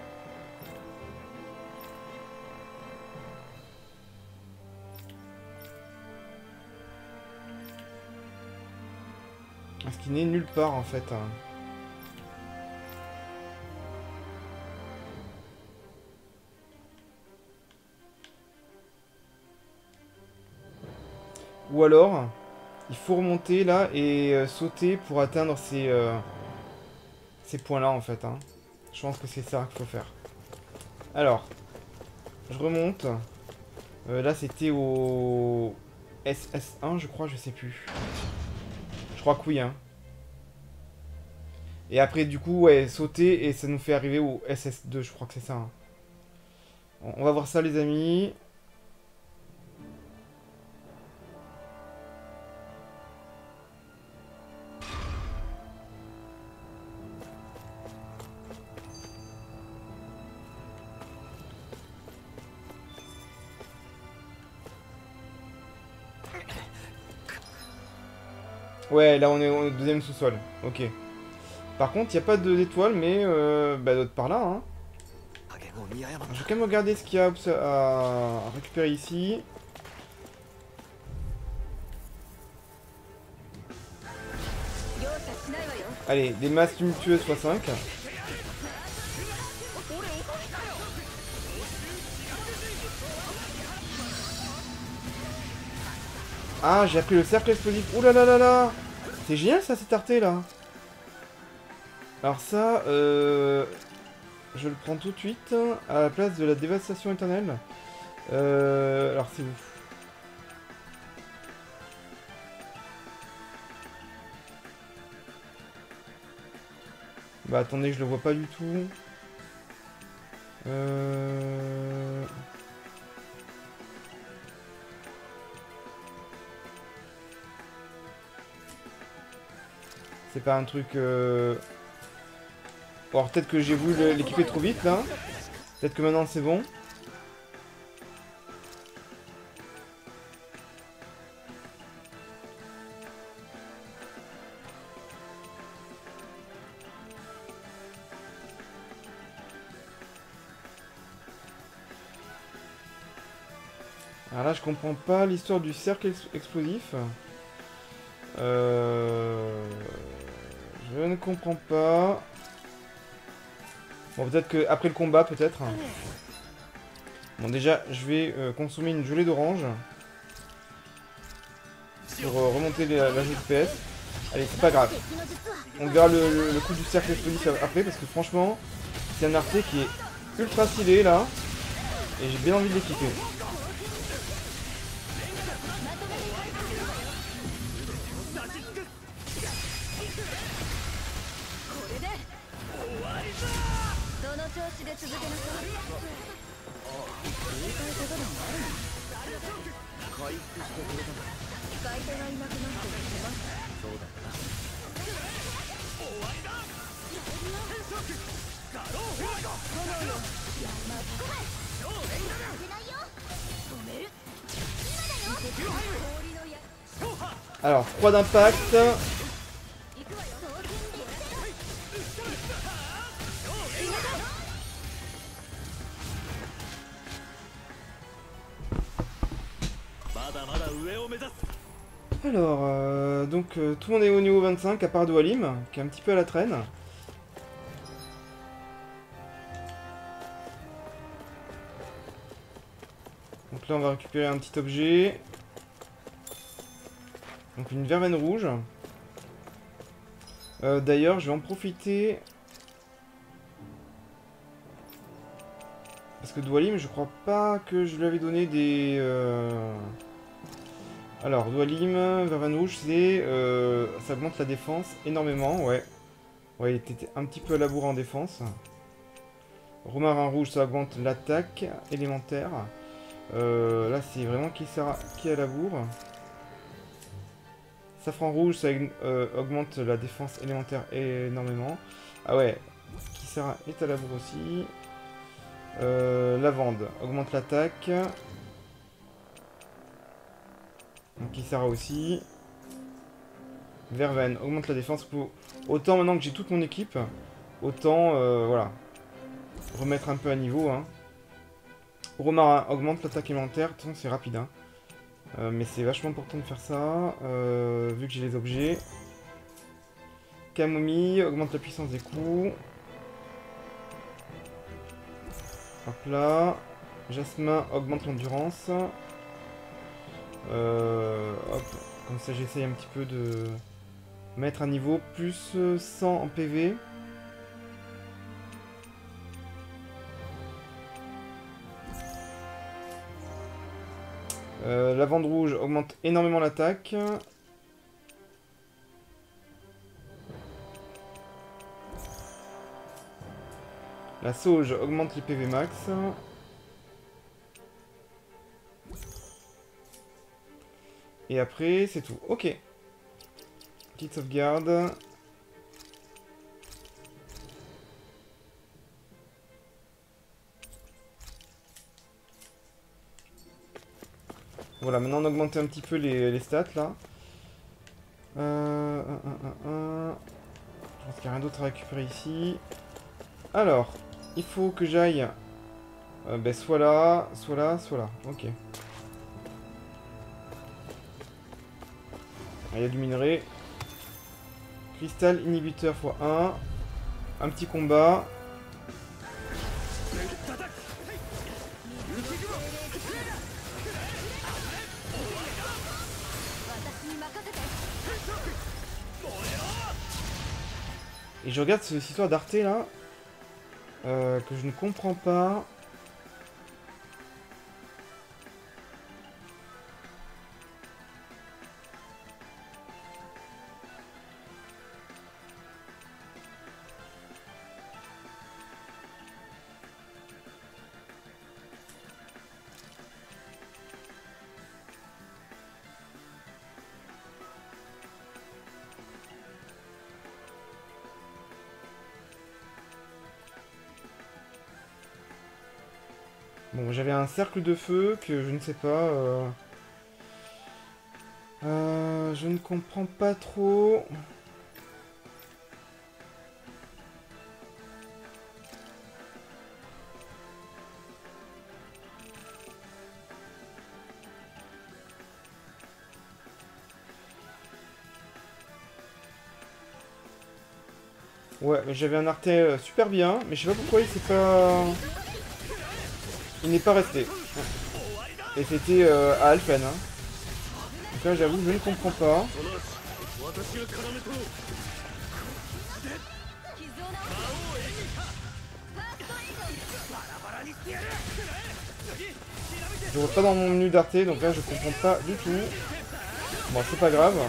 Parce qu'il n'est nulle part en fait. Ou alors, il faut remonter là et sauter pour atteindre ces points-là en fait. Hein. Je pense que c'est ça qu'il faut faire. Alors, je remonte. Là c'était au SS1 je crois, je sais plus. Je crois que oui. Hein. Et après, du coup, ouais, sauter et ça nous fait arriver au SS2, je crois que c'est ça. Hein. On va voir ça, les amis. Ouais, là on est au deuxième sous-sol. Ok. Par contre, il n'y a pas d'étoiles, mais bah, d'autres par là. Hein. Je vais quand même regarder ce qu'il y a à récupérer ici. Allez, des masses tumultueuses x5. Ah, j'ai appris le cercle explosif. Ouh là là là là. C'est génial ça, cet arté là. Alors ça, je le prends tout de suite à la place de la dévastation éternelle. Alors c'est où? Bah attendez, je le vois pas du tout. C'est pas un truc... Bon, alors peut-être que j'ai voulu l'équiper trop vite là. Peut-être que maintenant c'est bon. Alors là je comprends pas l'histoire du cercle explosif. Je ne comprends pas. Bon, peut-être que après le combat, peut-être. Bon, déjà, je vais consommer une gelée d'orange. Pour remonter la FPS. Allez, c'est pas grave. On verra le coup du cercle explosif après, parce que franchement, c'est un arté qui est ultra stylé, là. Et j'ai bien envie de l'équiper. Alors, froid d'impact. Alors, donc tout le monde est au niveau 25 à part Dwalim, qui est un petit peu à la traîne. Donc là on va récupérer un petit objet. Donc une verveine rouge. D'ailleurs je vais en profiter. Parce que Dwalim je crois pas que je lui avais donné des... Alors Dwalim, verveine rouge c'est... ça augmente la défense énormément, ouais. Ouais il était un petit peu à la bourre en défense. Romarin rouge ça augmente l'attaque élémentaire. Là c'est vraiment qui est à la bourre. Safran rouge ça augmente la défense élémentaire énormément. Ah ouais, Kisara est à la bourre aussi. Lavande augmente l'attaque. Donc Kisara aussi. Verveine augmente la défense. Autant maintenant que j'ai toute mon équipe, autant voilà, remettre un peu à niveau. Hein. Romarin augmente l'attaque élémentaire. De toute façon c'est rapide. Hein. Mais c'est vachement important de faire ça, vu que j'ai les objets. Camomille augmente la puissance des coups. Hop là. Jasmin augmente l'endurance. Hop, comme ça j'essaye un petit peu de mettre un niveau plus 100 en PV. Lavande rouge augmente énormément l'attaque. La sauge augmente les PV max. Et après, c'est tout. Ok. Petite sauvegarde. Voilà, maintenant on a augmenté un petit peu les stats là. Je pense qu'il n'y a rien d'autre à récupérer ici. Alors, il faut que j'aille ben, soit là, soit là, soit là. Ok. Ah, il y a du minerai. Cristal inhibiteur x1. Un petit combat. Et je regarde cette histoire d'Arte là. Que je ne comprends pas. Bon, j'avais un cercle de feu que je ne sais pas. Je ne comprends pas trop. Ouais, mais j'avais un Arte super bien, mais je sais pas pourquoi il s'est pas... Il n'est pas resté. Et c'était à Alphen. Hein. Donc là, j'avoue, je ne comprends pas. Je vois pas dans mon menu d'Arte, donc là, je comprends pas du tout. Bon, c'est pas grave.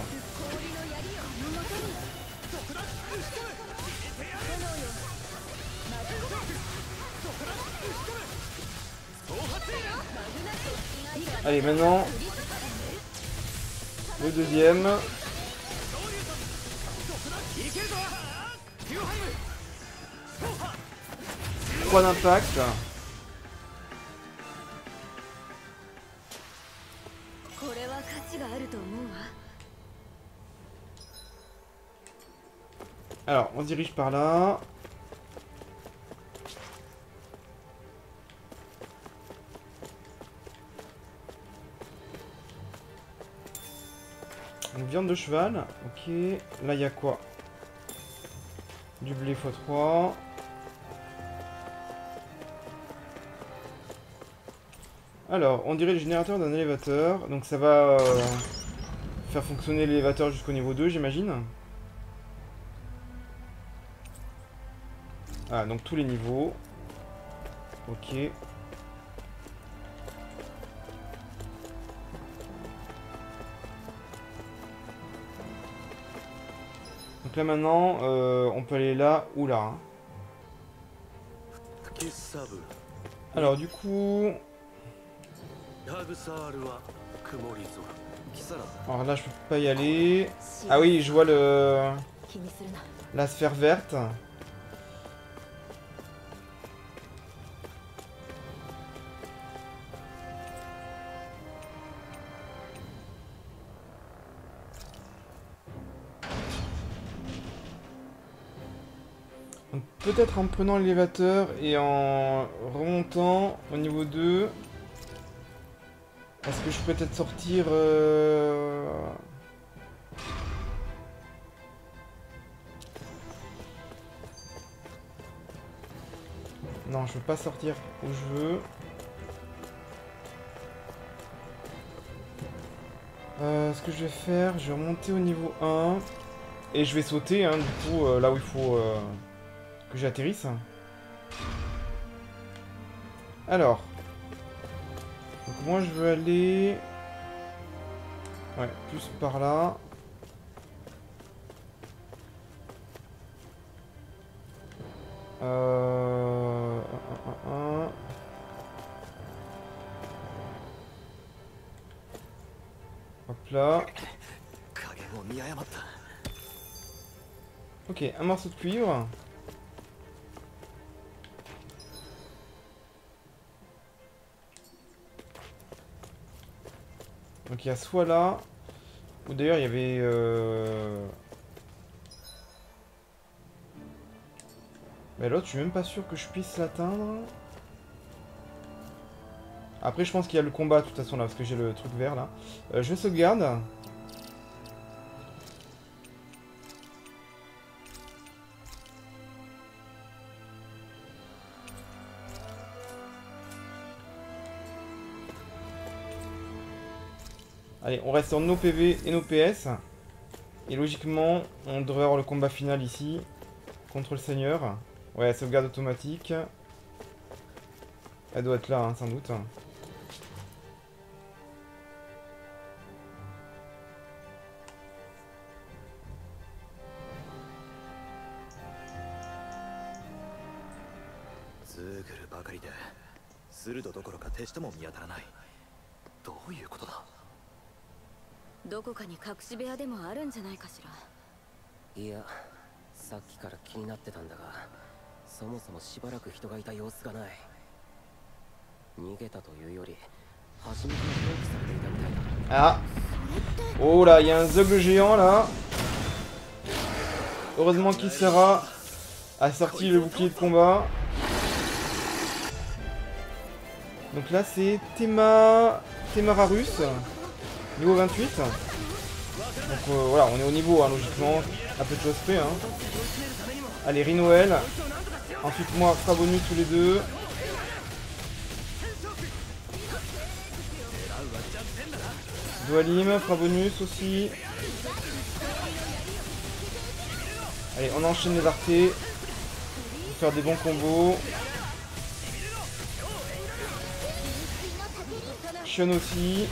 Allez, maintenant, le deuxième. Point d'impact. Alors, on se dirige par là. Une viande de cheval, ok. Là, il y a quoi? Du blé x3. Alors, on dirait le générateur d'un élévateur. Donc ça va faire fonctionner l'élévateur jusqu'au niveau 2, j'imagine. Ah, donc tous les niveaux. Ok. Donc là maintenant, on peut aller là ou là. Hein. Alors du coup... Alors là je peux pas y aller. Ah oui, je vois la sphère verte. Peut-être en prenant l'élévateur et en remontant au niveau 2. Est-ce que je peux peut-être sortir Non, je veux pas sortir où je veux. Ce que je vais faire, je vais remonter au niveau 1. Et je vais sauter, hein, du coup, là où il faut que j'atterrisse. Alors. Donc moi, je veux aller... Ouais, plus par là. là. 加減を見誤った。 Ok, un morceau de cuivre. Donc il y a soit là, ou d'ailleurs il y avait... Mais l'autre, je suis même pas sûr que je puisse l'atteindre. Après je pense qu'il y a le combat de toute façon là, parce que j'ai le truc vert là. Je vais sauvegarde. Allez, on reste en nos PV et nos PS. Et logiquement, on devrait avoir le combat final ici. Contre le seigneur. Ouais, sauvegarde automatique. Elle doit être là, hein, sans doute. いや、さっきから気になってたんだが、そもそもしばらく人がいた様子がない。逃げたというより、初めから放棄されていたみたいだ。 Ah. Oh là, il y a un Zug géant là. Heureusement qu'Isera a sorti le bouclier de combat. Donc là c'est Temararus, niveau 28. Donc voilà, on est au niveau hein, logiquement, à peu de choses près. Hein. Allez, Rinoel. Ensuite moi, Fravonus tous les deux. Dualim, Fravonus aussi. Allez, on enchaîne les artés. Pour faire des bons combos. Shion aussi.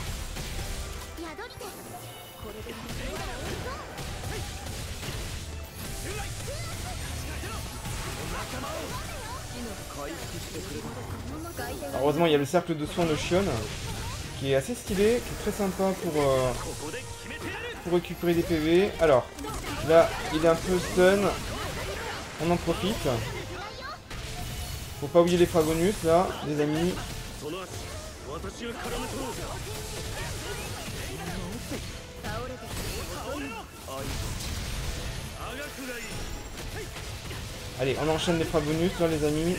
Alors, heureusement il y a le cercle de soins de Shion qui est assez stylé, qui est très sympa pour récupérer des PV. Alors là il est un peu stun, on en profite. Faut pas oublier les Fragonus là, les amis. Allez, on enchaîne les Fragonus là les amis.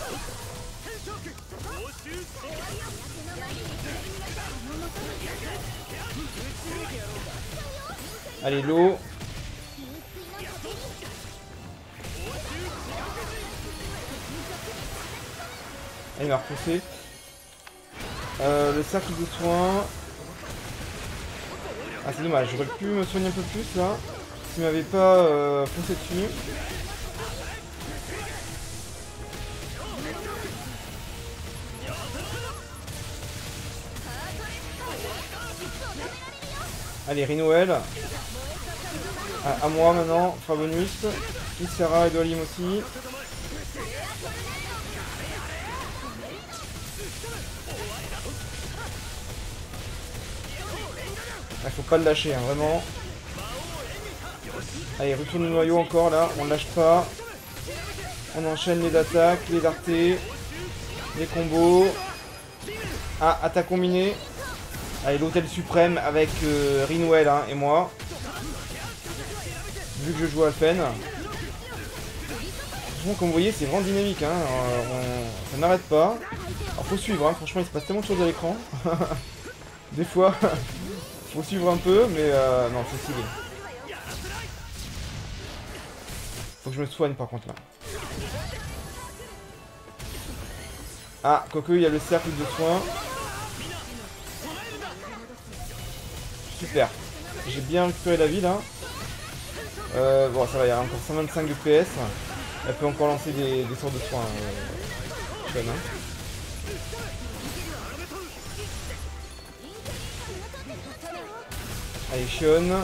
Allez, l'eau. Il m'a repoussé. Le cercle de soins. Ah, c'est dommage, j'aurais pu me soigner un peu plus là. S'il m'avait pas foncé dessus. Allez, Rinoel. À moi maintenant, Fravonus. Isera et Dualim aussi. Ah, faut pas le lâcher, hein, vraiment. Allez, retourne le noyau encore là, on lâche pas. On enchaîne les attaques, les artés, les combos. Ah, attaque combinée. Allez, l'hôtel suprême avec Rinoel hein, et moi. Vu que je joue à Alphen. Franchement, comme vous voyez, c'est vraiment dynamique. Hein. Ça n'arrête pas. Alors, faut suivre. Hein. Franchement, il se passe tellement de choses à l'écran. Des fois, faut suivre un peu, mais non, c'est stylé. Faut que je me soigne par contre là. Ah, quoique, il y a le cercle de soins. Super. J'ai bien récupéré la vie là. Bon, ça va, il y a encore 125 de PS. Elle peut encore lancer des sorts de soins. Sean, hein. Allez, Shion.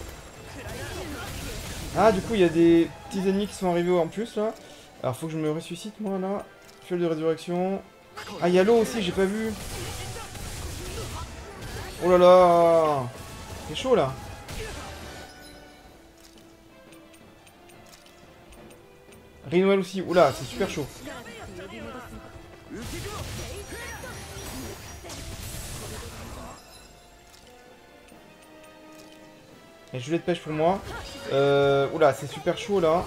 Ah, du coup, il y a des petits ennemis qui sont arrivés en plus là. Alors, faut que je me ressuscite moi là. Fiole de résurrection. Ah, il y a l'eau aussi, j'ai pas vu. Oh là là. C'est chaud là. Rinwell aussi. Oula, c'est super chaud. Et gilet de pêche pour moi. Oula, c'est super chaud là.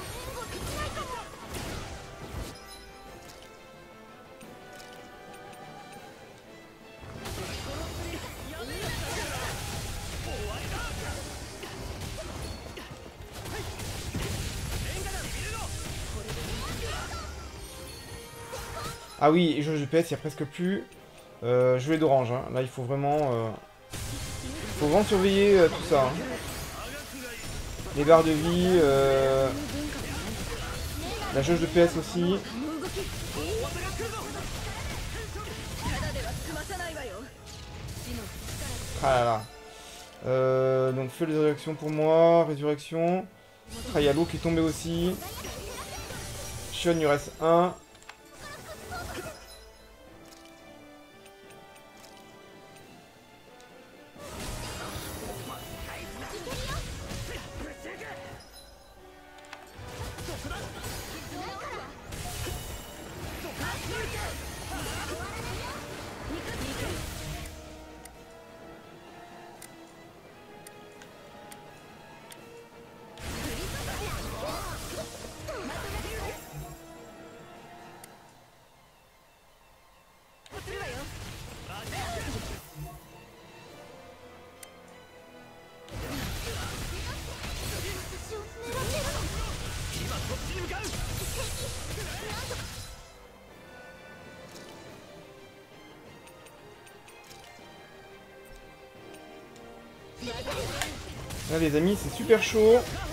Ah oui, et jauge de PS, il n'y a presque plus. Gelée d'orange, hein. Là il faut vraiment surveiller tout ça. Hein. Les barres de vie, la jauge de PS aussi. Ah là là. Donc feu de résurrection pour moi, résurrection. Ah, il y a l'eau qui est tombée aussi. Shion, il reste un. Là les amis, c'est super chaud.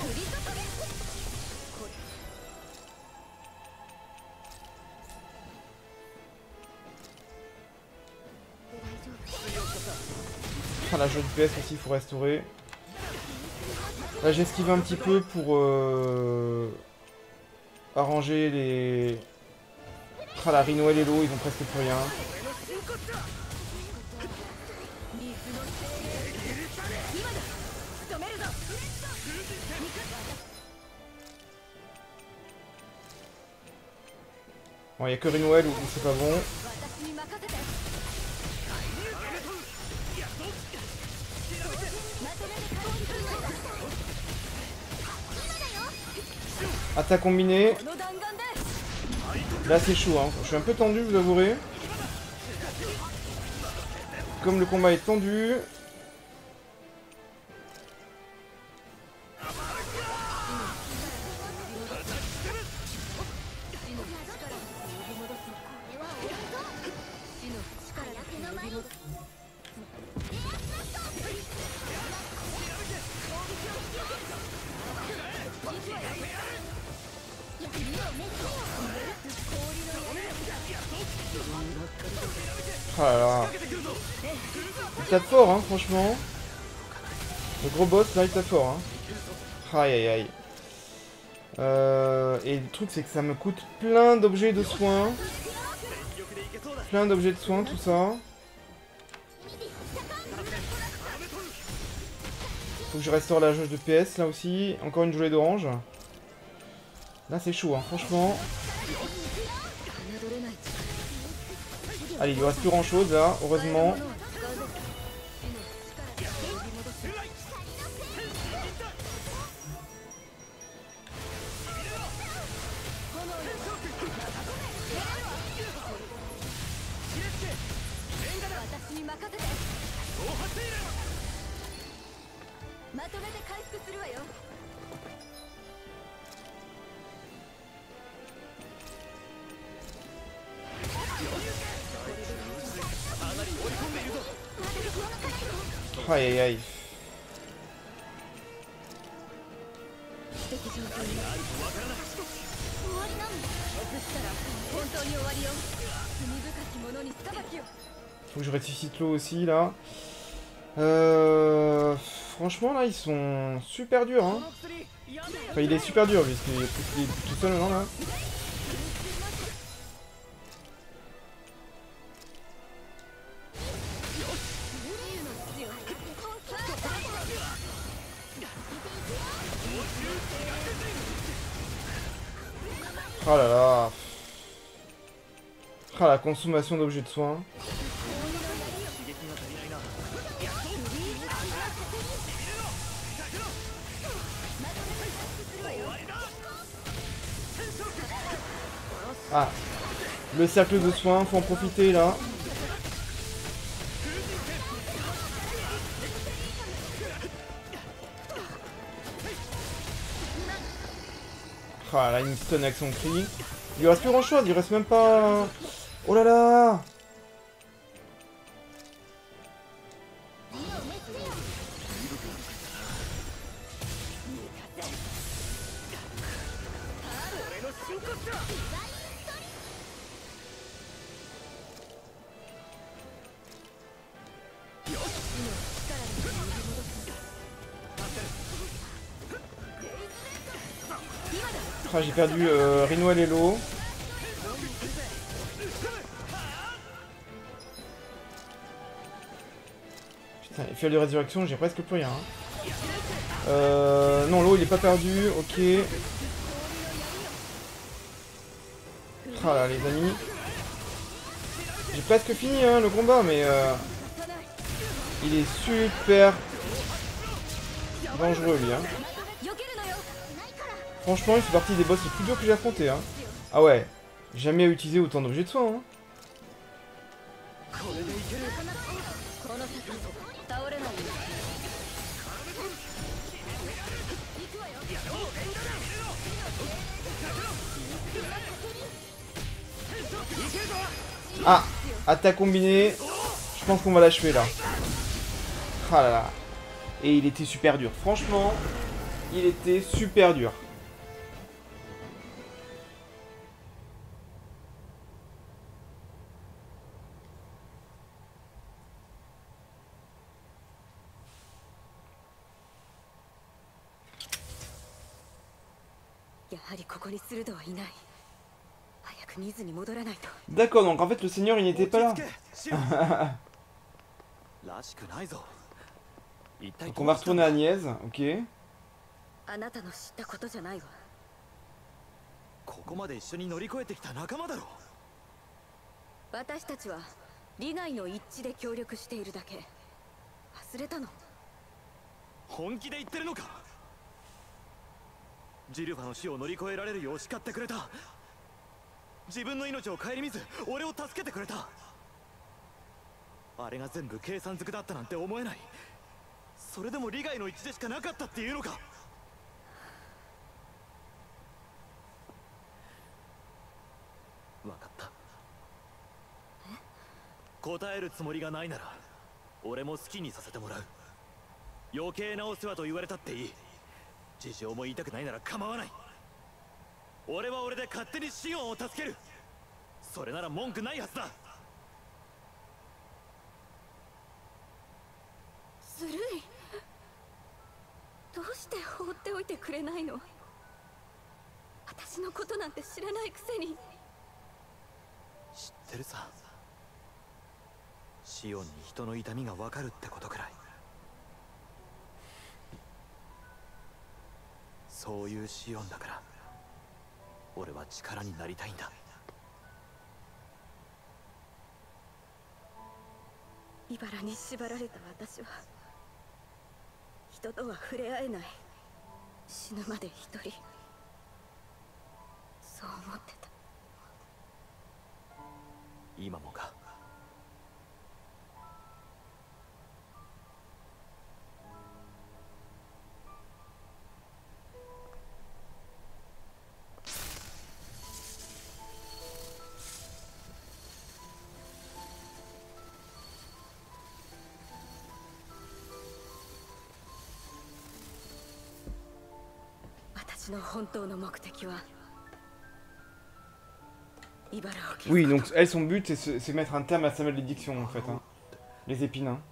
Ah, la jauge de PS aussi, il faut restaurer. Là j'esquive un petit peu pour arranger les... Ah, la Rinwell et l'eau, ils ont presque plus rien. Bon, il n'y a que Rinwell où c'est pas bon. Attaque combinée. Là c'est chaud, hein. Je suis un peu tendu, vous avouerez. Comme le combat est tendu. Ah là là. Il tape fort, hein, franchement. Le gros boss, là, il tape fort, hein. Aïe aïe aïe. Et le truc, c'est que ça me coûte plein d'objets de soins. Plein d'objets de soins, tout ça. Faut que je restaure la jauge de PS, là aussi. Encore une gelée d'orange. Là, c'est chaud, hein, franchement. Allez, il lui reste plus grand chose là, heureusement. Aïe aïe aïe. Faut que je ressuscite l'eau aussi là. Franchement là ils sont super durs hein. Enfin il est super dur puisqu'il est tout seul maintenant là. Oh là là. Ah, la consommation d'objets de soins. Ah, le cercle de soins, faut en profiter là. Ah là, il me stun avec son cri. Il lui reste plus grand chose, il reste même pas... Oh là là. Ah, j'ai perdu Rino et Lelo. Putain, il fait de résurrection, j'ai presque plus rien. Hein. Non, l'eau il est pas perdu, ok. Ah là, les amis. J'ai presque fini hein, le combat, mais il est super dangereux lui. Hein. Franchement, il fait partie des boss les plus durs que j'ai affrontés. Hein. Ah ouais, jamais utilisé autant d'objets de soin. Hein. Ah, attaque combinée. Je pense qu'on va l'achever là. Ah là là. Et il était super dur. Franchement, il était super dur. D'accord, donc en fait le seigneur il n'était pas là. Donc on va retourner à Niez, ok. ここまで一緒に乗り越えてきた仲間だろ。 私たちは利害の一致で協力しているだけ。忘れたの？ 本気で言ってるのか。ジルファの死を乗り越えられるよう叱ってくれた。自分の命を顧みず俺を助けてくれた。あれが全部計算づくだったなんて思えない。それでも利害の一致でしかなかったっていうのか。分かった。答えるつもりがないなら俺も好きにさせてもらう。余計なお世話と言われたっていい。事情も言いたくないなら構わない。俺は俺で勝手にシオンを助ける。それなら文句ないはずだ。 ずるい。どうして放っておいてくれないの？私のことなんて知らないくせに。 知ってるさ。シオンに人の痛みが分かるってことくらい。そういうシオンだから俺は力になりたいんだ。 茨に縛られた私は人とは触れ合えない。死ぬまで一人。そう思ってた。 今もか。 私の本当の目的は Oui, donc elle, son but, c'est mettre un terme à sa malédiction, en fait. Hein. Les épines. Hein.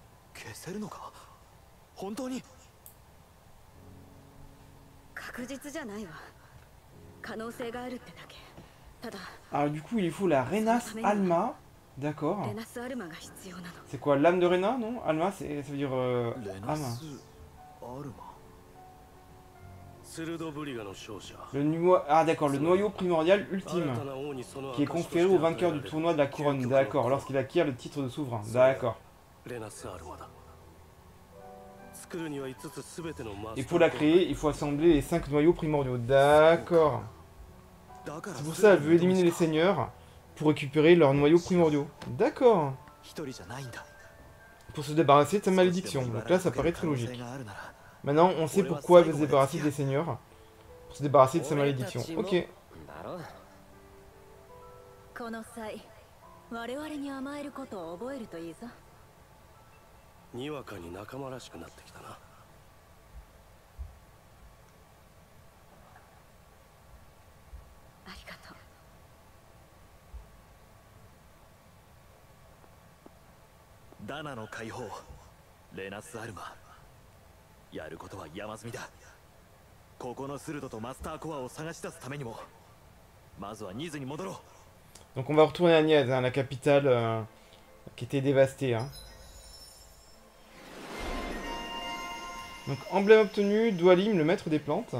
Alors du coup, il faut la Renas Alma. D'accord. C'est quoi, l'âme de Rena, non? Alma, ça veut dire âme. Ah d'accord, le noyau primordial ultime, qui est conféré au vainqueur du tournoi de la couronne. D'accord, lorsqu'il acquiert le titre de souverain. D'accord. Et pour la créer, il faut assembler les 5 noyaux primordiaux. D'accord. C'est pour ça qu'elle veut éliminer les seigneurs pour récupérer leurs noyaux primordiaux. D'accord. Pour se débarrasser de sa malédiction. Donc là, ça paraît très logique. Maintenant, on sait pourquoi elle veut se débarrasser des seigneurs. Pour se débarrasser de sa malédiction. Ok. この際我々に甘えることを覚えるといいぞ。 にわかに仲間らしくなってきたな。 ありがとう。 ダナの解放、レナス・アルマ。やることは山積みだ。ここのスルドとマスターコアを探し出すためにも、まずはニーズに戻ろう。 Donc on va retourner à Niez, hein, la capitale qui était dévastée. Hein. Donc emblème obtenu, Dwalim, le maître des plantes.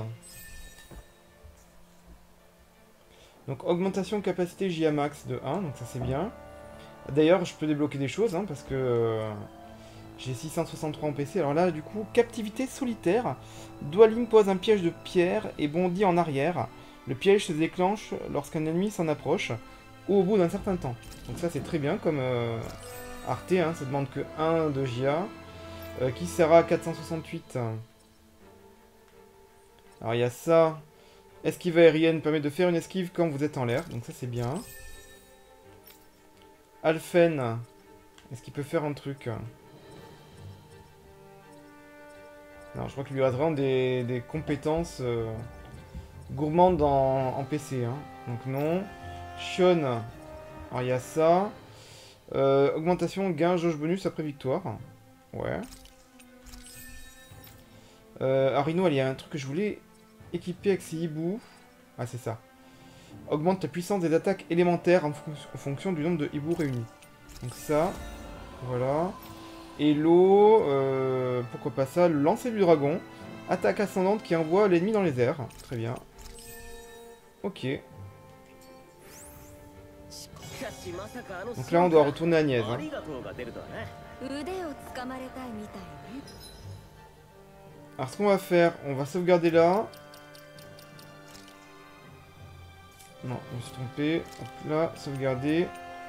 Donc augmentation capacité JA max de 1, donc ça c'est bien. D'ailleurs je peux débloquer des choses hein, parce que j'ai 663 en PC. Alors là du coup, captivité solitaire. Dwalim pose un piège de pierre et bondit en arrière. Le piège se déclenche lorsqu'un ennemi s'en approche. Ou au bout d'un certain temps. Donc ça c'est très bien comme Arte, hein, ça demande que 1 de JA. Qui sera 468. Alors il y a ça. Esquive aérienne permet de faire une esquive quand vous êtes en l'air. Donc ça c'est bien. Alphen. Est-ce qu'il peut faire un truc? Non, je crois qu'il lui a vraiment des compétences gourmandes en PC. Hein. Donc non. Shion, alors il y a ça. Augmentation, gain, jauge bonus après victoire. Ouais. Arino, il y a un truc que je voulais équiper avec ses hiboux. Ah, c'est ça. Augmente la puissance des attaques élémentaires en fonction du nombre de hiboux réunis. Donc ça, voilà. Et l'eau, pourquoi pas ça. Le lancer du dragon. Attaque ascendante qui envoie l'ennemi dans les airs. Très bien. Ok. Donc là on doit retourner à Niez. Hein. Alors ce qu'on va faire, on va sauvegarder là. Non, je me suis trompé. Hop là, sauvegarder.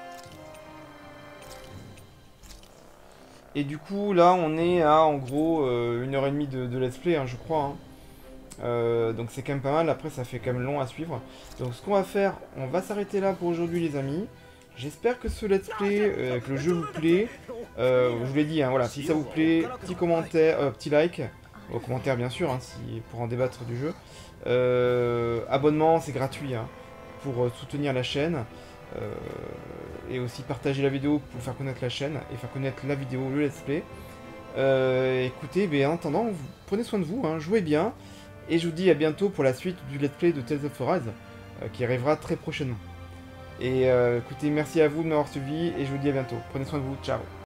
Et du coup là on est à en gros 1h30 de let's play hein, je crois. Hein. Donc c'est quand même pas mal, après ça fait quand même long à suivre. Donc ce qu'on va faire, on va s'arrêter là pour aujourd'hui les amis. J'espère que ce let's play, que le jeu vous plaît. Je vous l'ai dit, hein, voilà, si ça vous plaît, petit commentaire, petit like, commentaire bien sûr, hein, pour en débattre du jeu. Abonnement, c'est gratuit hein, pour soutenir la chaîne. Et aussi partager la vidéo pour faire connaître la chaîne et faire connaître la vidéo, le let's play. Écoutez, en attendant, prenez soin de vous, hein, jouez bien. Et je vous dis à bientôt pour la suite du let's play de Tales of Arise, qui arrivera très prochainement. Et écoutez, merci à vous de m'avoir suivi, et je vous dis à bientôt. Prenez soin de vous, ciao.